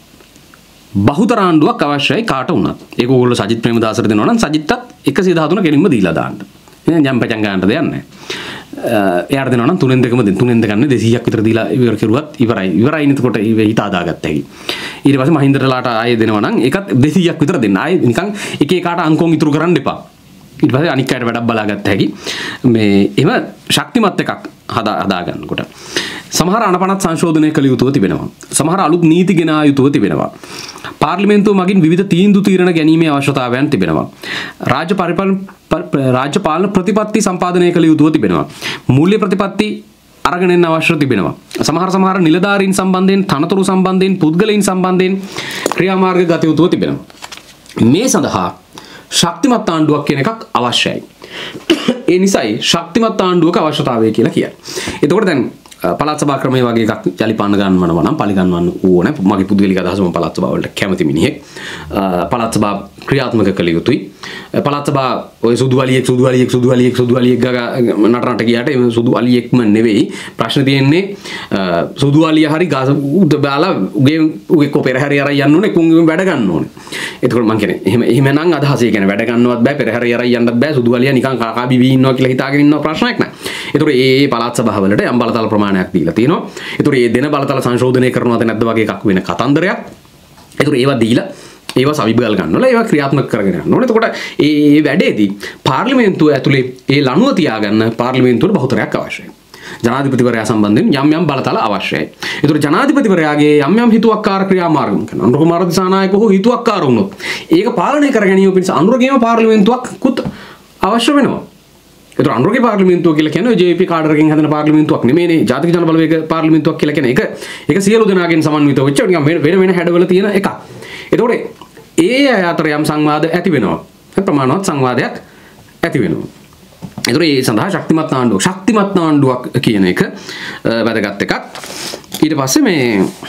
බහුතර ආණ්ඩුවක් අවශ්‍යයි කාට වුණත්. ඒක ඕගොල්ලෝ සජිත් ප්‍රේමදාසට දෙනවා නම් සජිත්ටත් එකසිය දහතුන කෙලින්ම දීලා දාන්න. එහෙනම් ජම්පචන් ගන්නට දෙයක් නැහැ. එයාට දෙනවා නම් තුනෙන් දෙකම දෙන්න. තුනෙන් දෙක ගන්න දෙසීයක් විතර දීලා ඉවර කෙරුවත් ඉවරයි. ඉවරයි නේද? හිත හදාගත්ත හැකි. ඊට පස්සේ මහින්දටලාට ආයේ දෙනවා නම් ඒකත් දෙසීයක් විතර දෙන්න. ආයේ නිකන් එක එකාට අංකොන් ඉතුරු කරන්න එපා. ඊට පස්සේ අනික් අයට වැඩක් බලාගත්ත හැකි. මේ එහෙම ශක්තිමත් එකක් හදා හදා ගන්නකොට සමහර අනපනත් සංශෝධනය කළ යුතුව තිබෙනවා. සමහර අලුත් නීති ගෙනා යුතුව තිබෙනවා. පාර්ලිමේන්තුව මගින් විවිධ තීන්දුව తీරන ගැනීමේ අවශ්‍යතාවයන් තිබෙනවා. රාජ්‍ය පරිපාලන රාජ්‍ය පාලන ප්‍රතිපත්ති සම්පාදනය කළ යුතුව තිබෙනවා. මූල්‍ය ප්‍රතිපත්ති අරගෙන එන්න අවශ්‍ය තිබෙනවා. සමහර සමහර නිලධාරීන් සම්බන්ධයෙන් තනතුරු සම්බන්ධයෙන් පුද්ගලයන් සම්බන්ධයෙන් ක්‍රියාමාර්ග ගත යුතුව තිබෙනවා. මේ සඳහා ශක්තිමත් ආණ්ඩුවක් කියන එකක් අවශ්‍යයි. ඒ නිසායි ශක්තිමත් ආණ්ඩුවක අවශ්‍යතාවය කියලා කියන්නේ. එතකොට දැන් පළාත් සභා ක්‍රමයේ වගේ එකක් යලිපන්න ගන්නවනවා නම් පරිගන්වන්න ඕනේ. මගේ පුද්ගලික අදහස මම පළාත් සභාව වලට කැමති මිනිහෙක්. පළාත් සභා ක්‍රියාත්මක කළ යුතුයි. පළාත් සභා ඔය සුදු අලියෙක් සුදු අලියෙක් සුදු අලියෙක් සුදු අලියෙක් ගා නටනට ගියාට ඒ සුදු අලියෙක්ම නෙවෙයි. ප්‍රශ්න තියෙන්නේ සුදු අලිය හරි ගාස උද බාලා උගේ උගේ කොපෙර හැරි අරන් යන්න ඕනේ කුංගෙම වැඩ ගන්න ඕනේ. එතකොට මං කියන්නේ එහෙම එහෙම නම් අදහස ඒ කියන්නේ වැඩ ගන්නවත් බෑ පෙර හැරි අරන් යන්නත් බෑ සුදු අලිය නිකන් කාකා බිබී ඉන්නවා කියලා හිතාගෙන ඉන්නව ප්‍රශ්නයක් නෑ. එතකොට ඒ ඒ පළාත් සභාව වලට යම් බලතල ප්‍රමාණයක් දීලා තියෙනවා. ඒතර ඒ දෙන බලතල සංශෝධනය කරනවද නැද්ද වගේ එකක් වෙන කතන්දරයක්. ඒතර ඒවා දීලා ඒවා සවිබල් ගන්නවලා ඒවා ක්‍රියාත්මක කරගෙන යන්න ඕනේ. එතකොට ඒ වැඩේදී පාර්ලිමේන්තුව ඇතුලේ ඒ ලණුව තියාගන්න පාර්ලිමේන්තුවට බහුතරයක් අවශ්‍යයි. ජනාධිපතිවරයා සම්බන්ධයෙන් යම් යම් බලතල අවශ්‍යයි. ඒතර ජනාධිපතිවරයාගේ යම් යම් හිතුවක්කාර ක්‍රියාමාර්ගම් කරන අනුර කුමාර දිසානායක හෝ හිතුවක්කාර වුණොත් ඒක පාලනය කර ගැනීම පිණිස අනුරගේම පාර්ලිමේන්තුවක්කුත් අවශ්‍ය වෙනවා. ඒතර අනුරගේ පාර්ලිමේන්තුව කියලා කියන්නේ ජේ වී පී කාඩරකින් හදන පාර්ලිමේන්තුවක් නෙමෙයිනේ. ජාතික ජන බලවේග පාර්ලිමේන්තුවක් කියලා කියන්නේ ඒක ඒක සියලු දෙනාගෙන් සමන්විත වෙච්ච නිකන් වෙන වෙන හැඩවල තියෙන එකක්. ඒතකොට ඒ අය අතර යම් සංවාද ඇති වෙනවා. ප්‍රමාණවත් සංවාදයක් ඇති වෙනවා. ඒතර ඒ සඳහා ශක්තිමත් ආණ්ඩුවක් ශක්තිමත් ආණ්ඩුවක් කියන එක වැදගත් එකක්. ඊට පස්සේ මේ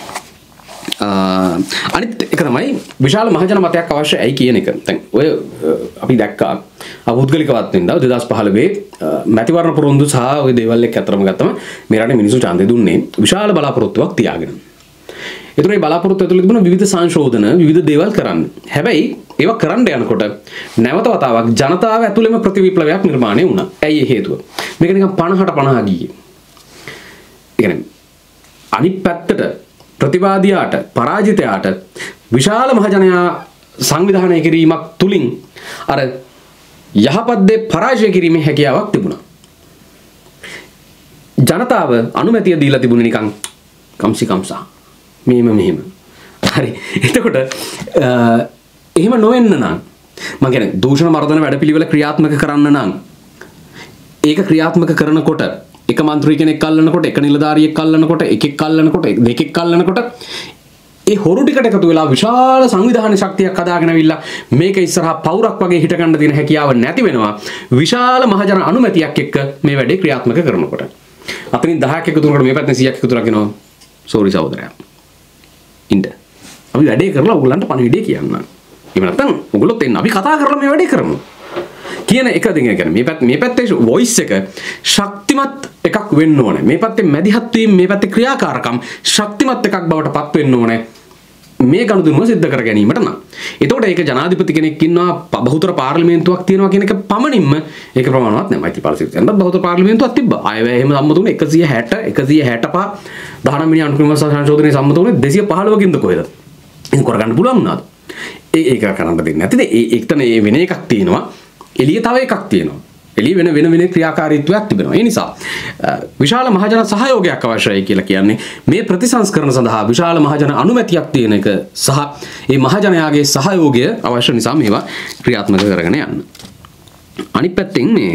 අනිත් එක තමයි විශාල මහජන මතයක් අවශ්‍යයි කියන එක. දැන් ඔය අපි දැක්කා අපුද්ගලිකවත් වෙනදා දෙදාස් පහළොවේ මැතිවරණ පොරොන්දු සහ ඔය දේවල් එක්ක අතරම ගත්තම මේ රටේ මිනිස්සු ඡන්දෙ දුන්නේ විශාල බලාපොරොත්තුවක් තියාගෙන. ඒතර මේ බලාපොරොත්තු ඇතුළේ තිබුණ විවිධ සංශෝධන විවිධ දේවල් කරන්න. හැබැයි ඒවා කරන්න යනකොට නැවත වතාවක් ජනතාව ඇතුළේම ප්‍රතිවිප්ලවයක් නිර්මාණය වුණා. ඇයි ඒ හේතුව? මේක නිකන් පනහට පනහ ගියේ. ඒ කියන්නේ අනිත් පැත්තට ප්‍රතිවාදියාට පරාජිතයාට විශාල මහජනයා සංවිධානය කිරීමක් තුලින් අර යහපත් දේ පරාජය කිරීමේ හැකියාවක් තිබුණා. ජනතාව අනුමැතිය දීලා තිබුණේ නිකන් කම්සි කම්සා මෙහෙම මෙහෙම. හරි. එතකොට එහෙම නොවෙන්න නම් මම කියන්නේ දූෂණ මර්දන වැඩපිළිවෙල ක්‍රියාත්මක කරන්න නම් ඒක ක්‍රියාත්මක කරනකොට එක මන්ත්‍රී කෙනෙක් අල්ලනකොට එක නිලධාරියෙක් අල්ලනකොට එකෙක් අල්ලනකොට දෙකෙක් අල්ලනකොට ඒ හොරු ටිකට එකතු වෙලා විශාල සංවිධාන ශක්තියක් හදාගෙන අවිල්ලා මේක ඉස්සරහා පවුරක් වගේ හිට ගන්න දෙන හැකියාව නැති වෙනවා විශාල මහජන අනුමැතියක් එක්ක මේ වැඩේ ක්‍රියාත්මක කරනකොට. අතනින් දහයක් එකතු කරනකොට මේ පැත්තෙන් සීයක් එකතු කරගෙනවා සෝරි සහෝදරයා. ඉන්න. අපි වැඩේ කරලා ඔයගලන්ට පණිවිඩය කියන්න. එහෙම නැත්නම් ඔයගොල්ලොත් එන්න අපි කතා කරලා මේ වැඩේ කරමු. කියන එක දෙක කියන්නේ මේ පැත්ත මේ පැත්තේ වොයිස් එක ශක්තිමත් එකක් වෙන්න ඕනේ. මේ පැත්තේ මැදිහත් වීම මේ පැත්තේ ක්‍රියාකාරකම් ශක්තිමත් එකක් බවට පත් වෙන්න ඕනේ. මේ ගනුදෙනුව සිද්ධ කර ගැනීමට නම්. එතකොට ඒක ජනාධිපති කෙනෙක් ඉන්නවා බහුතර පාර්ලිමේන්තුවක් තියෙනවා කියන එක පමණින්ම ඒක ප්‍රමාණවත් නෑ. මෛත්‍රීපාල සිරිසේනත් බහුතර පාර්ලිමේන්තුවක් තිබ්බා. ආයෙ එහෙම සම්මත වුණේ එකසිය හැට එකසිය හැට පහ දහනව වෙනි අනුක්‍රම සංශෝධනයේ සම්මත වුණේ දෙසිය පහළොවකින්ද කොහෙද? ඒක කරගන්න පුළුවන් වුණාද? ඒ ඒක කරන්න දෙන්නේ නැතිද? ඒ එක්තන ඒ වෙන එකක් තියෙනවා. එළිය තව එකක් තියෙනවා. එළිය වෙන වෙන වෙන ක්‍රියාකාරීත්වයක් තිබෙනවා. ඒ නිසා විශාල මහජන සහයෝගයක් අවශ්‍යයි කියලා කියන්නේ මේ ප්‍රතිසංස්කරණ සඳහා විශාල මහජන අනුමැතියක් තියෙන එක සහ මේ මහජනයාගේ සහයෝගය අවශ්‍ය නිසා මේවා ක්‍රියාත්මක කරගෙන යන්න. අනිත් පැත්තෙන් මේ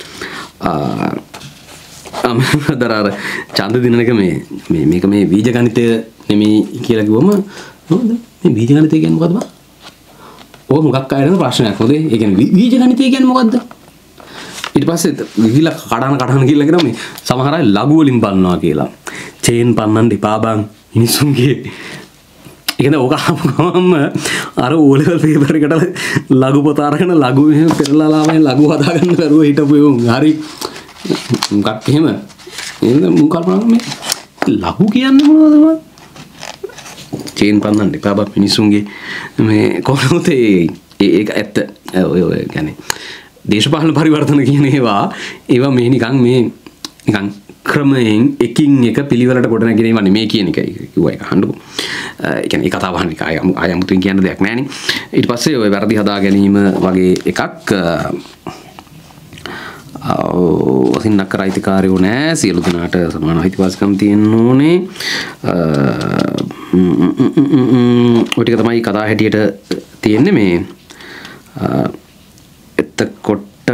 අමතරාර ඡන්ද දිනනක මේ මේ මේක මේ බීජ ගණිතය නෙමෙයි කියලා කිව්වම මොකද මේ බීජ ගණිතය කියන්නේ මොකද්ද බා? ඔය මොකක් ආයෙත් ප්‍රශ්නයක් හොදේ. ඒ කියන්නේ බීජ ගණිතය කියන්නේ මොකද්ද? ඊට පස්සේ ගිහිල්ලා කඩන කඩන ගිහිල්ලා කියනවා මේ සමහර අය ලඝු වලින් බලනවා කියලා. චේන් පන්නන්න එපා බං මිනිසුන්ගේ. ඒ කියන්නේ ඕක අහපුවම අර O level paper එකට ලඝු පොත අරගෙන ලඝු මෙහෙම පෙරලා ලාමයි ලඝු හදාගන්න බැරුව හිටපු උන්. හරි. මොකක් එහෙම. එහෙනම් මම කල්පනා කරා මේ ලඝු කියන්නේ මොනවද මම? චේන් පන්නන්න එපා බං මිනිසුන්ගේ මේ කොහොමද ඒක ඇත්ත. ඔය ඔය කියන්නේ දේශපාලන පරිවර්තන කියන ඒවා ඒවා මේ නිකන් මේ නිකන් ක්‍රමයෙන් එකින් එක පිළිවෙලට කොට නැගීම නෙමෙයි කියන එකයි කිව්වා ඒක අහන්නකෝ. ඒ කියන්නේ ඒ කතාව අහන්න එක අය අමුතුවෙන් කියන්න දෙයක් නැහැ නේ. ඊට පස්සේ ඔය වැරදි හදා ගැනීම වගේ එකක් වසින්නක් කර අයිතිකාරයෝ නෑ සියලු දෙනාට සමාන අයිතිවාසිකම් තියෙන්න ඕනේ. ඔය ටික තමයි කතා හැටියට තියෙන්නේ මේ එතකොට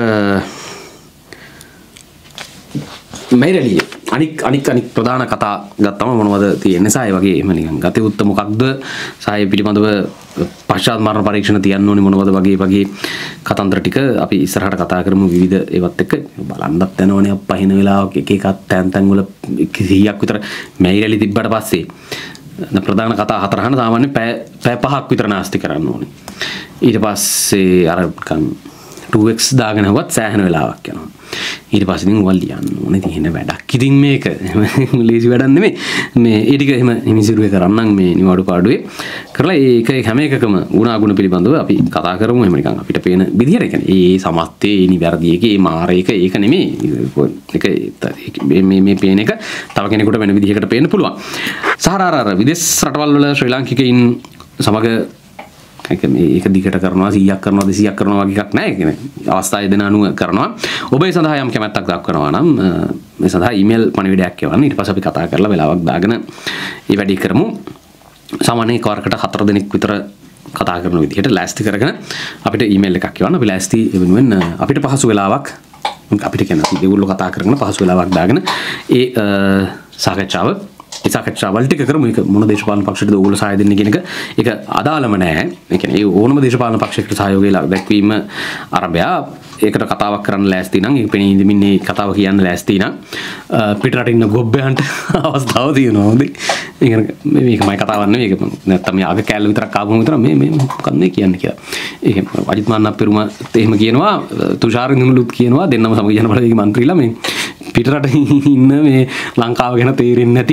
මයිරලිය අනික් අනික් අනික් ප්‍රධාන කතා ගත්තම මොනවද තියෙන්නේ සාය වගේ එහෙම නිකන් ගතේ උත්ත මොකක්ද සාය පිළිබඳව පශ්චාත් මරණ පරීක්ෂණ තියන්න ඕනේ මොනවද වගේ වගේ කතන්දර ටික අපි ඉස්සරහට කතා කරමු විවිධ ඒවත් එක්ක බලන්නත් යනෝනේ අපහින වෙලාවක එක එකක් තැන් තැන් වල කීයක් විතර මයිරලි තිබ්බට පස්සේ ප්‍රධාන කතා හතර අහන සාමාන්‍ය පැය පැය පහක් විතර නාස්ති කරන්න ඕනේ. ඊට පස්සේ අර two x දාගෙන හවත් සෑහෙන වෙලාවක් යනවා. ඊට පස්සේ ඉතින් ඔයල් ලියන්න ඕනේ තියෙන වැඩක්. ඉතින් මේක ලේසි වැඩක් නෙමෙයි. මේ ඒ ටික එහෙම හිමිසිරුවේ කරන්නම් මේ නිවාඩු පාඩුවේ කරලා ඒක හැම එකකම ගුණාගුණ පිළිබඳව අපි කතා කරමු. එහෙම නිකන් අපිට පේන විදිහට කියන්නේ ඒ සමස්තේ ඒ නිවැරදි එක ඒ මාර එක ඒක නෙමෙයි. ඒක මේ මේ පේන එක තව කෙනෙකුට වෙන විදිහකට පේන්න පුළුවන්. සහර අර විදේශ රටවල් වල ශ්‍රී ලාංකිකයින් සමග ඒක දිගට කරනවා සීයක් කරනවා දෙසීයක් කරනවා වගේ එකක් නැහැ. කියන්නේ අවස්ථාවේ දෙන අනුව කරනවා. ඔබ ඒ සඳහා යම් කැමැත්තක් දක්වනවා නම් මේ සඳහා ඊමේල් පණිවිඩයක් එවන්න. ඊට පස්සේ අපි කතා කරලා වෙලාවක් දාගෙන මේ වැඩේ කරමු. සාමාන්‍යයෙන් කවරකට හතර දිනක් විතර කතා කරන විදිහට ලෑස්ති කරගෙන අපිට ඊමේල් එකක් එවන්න. අපි ලෑස්ති වෙනුවෙන් අපිට පහසු වෙලාවක් අපිට කියන ඒගොල්ලෝ කතා කරගෙන පහසු වෙලාවක් දාගෙන ඒ සාකච්ඡාව ඒ සාකච්ඡාව වලට කරමු. ඒක මොන දේශපාලන පක්ෂයකටද ඕගොල්ලෝ සහාය දෙන්නේ කියන එක ඒක අදාළම නැහැ. ඒ කියන්නේ ඒ ඕනම දේශපාලන පක්ෂයකට සහයෝගය දැක්වීම ආරම්භය ඒකට කතාවක් කරන්න ලෑස්ති නම් ඒක පෙනී ඉඳමින් මේ කතාව කියන්න ලෑස්ති නම් පිටරට ඉන්න ගොබ්බයන්ට අවස්ථාව තියෙනවා. හොඳයි. මේක මේකමයි කතාවක් නෙවෙයි. ඒක නැත්තම් මේ අග කැලේ විතරක් ආවම විතර මේ මේ මොකක්ද මේ කියන්නේ කියලා. ඒක අජිත් මාන්නපෙරුම එහෙම කියනවා. තුෂාර නිමුලුත් කියනවා. දෙන්නම සමග ජනබලවේගයේ මන්ත්‍රීලා මේ පිටරට ඉන්න මේ ලංකාව ගැන තේරෙන්නේ නැති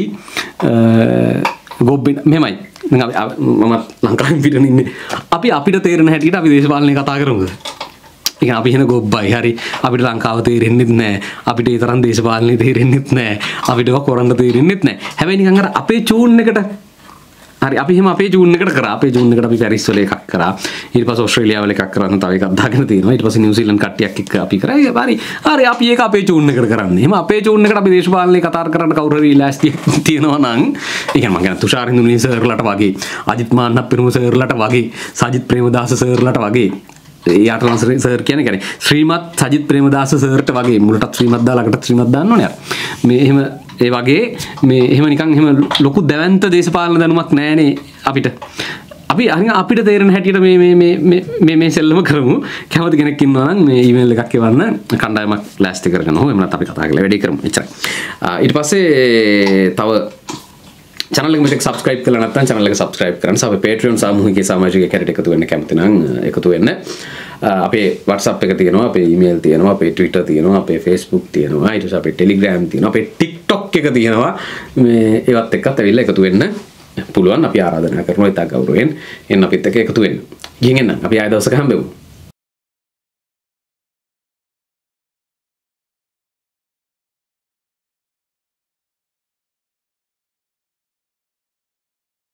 ගොබ්බෙන් මෙහෙමයි. මම ලංකාවෙන් පිටන ඉන්නේ. අපි අපිට තේරෙන හැටියට අපි දේශපාලනේ කතා කරමුද? ඒක අපි වෙන ගොබ්බයි. හරි. අපිට ලංකාව තේරෙන්නෙත් නැහැ. අපිට ඒ තරම් දේශපාලනේ තේරෙන්නෙත් නැහැ. අපිට ඒක කරන්න තේරෙන්නෙත් නැහැ. හැබැයි නිකන් අර අපේ චූන් එකට හරි අපි එහෙම අපේ ජූන් එකට කරා. අපේ ජූන් එකට අපි පැරිස් වල එකක් කරා. ඊට පස්සේ ඕස්ට්‍රේලියාව වල එකක් කරා. තව එකක් දාගෙන තියෙනවා. ඊට පස්සේ නිව්සීලන්ත කට්ටියක් එක්ක අපි කරා. ඒක හරි. හරි අපි ඒක අපේ ජූන් එකට කරන්නේ. එහෙම අපේ ජූන් එකට අපි දේශපාලනේ කතා කරන්න කවුරු හරි ලෑස්ති තියෙනවා නම් ඒ කියන්නේ මම කියන තුෂාර හිඳුනි සර්ලට වගේ, අජිත් මාන්නප්පිරුම සර්ලට වගේ, සජිත් ප්‍රේමදාස සර්ලට වගේ යාටලන් සර් කියන්නේ කියන්නේ ශ්‍රීමත් සජිත් ප්‍රේමදාස සර්ට වගේ මුලටත් ශ්‍රීමත් දාලා ළඟටත් ශ්‍රීමත් දාන්න ඕනේ. මේ එහෙම ඒ වගේ මේ එහෙම නිකන් එහෙම ලොකු දැවැන්ත දේශපාලන දැනුමක් නැහැනේ අපිට. අපි අනික අපිට තේරෙන හැටියට මේ මේ මේ මේ මේ සෙල්ලම කරමු. කැමති කෙනෙක් ඉන්නවා නම් මේ ඊමේල් එකක් එවන්න කණ්ඩායමක් ලෑස්ති කරගෙන හො එහෙම නැත්නම් අපි කතා කරලා වැඩේ කරමු. එච්චරයි. ඊට පස්සේ තව channel එක මෙතෙක් subscribe කරලා නැත්නම් channel එක subscribe කරන්න. සබ Patreon සාමූහික සමාජික කැරට එකතු වෙන්න කැමති නම් එකතු වෙන්න. අපේ WhatsApp එක තියෙනවා, අපේ email තියෙනවා, අපේ Twitter තියෙනවා, අපේ Facebook තියෙනවා, ඊට පස්සේ අපේ Telegram තියෙනවා, අපේ TikTok එක තියෙනවා. මේ ඒවත් එක්කත් ඇවිල්ලා එකතු වෙන්න පුළුවන්. අපි ආරාධනා කරනවා ඉතා ගෞරවයෙන් එන්න අපිත් එක්ක එකතු වෙන්න. ගිහින් එන්න. අපි ආයෙ දවසක හම්බෙමු.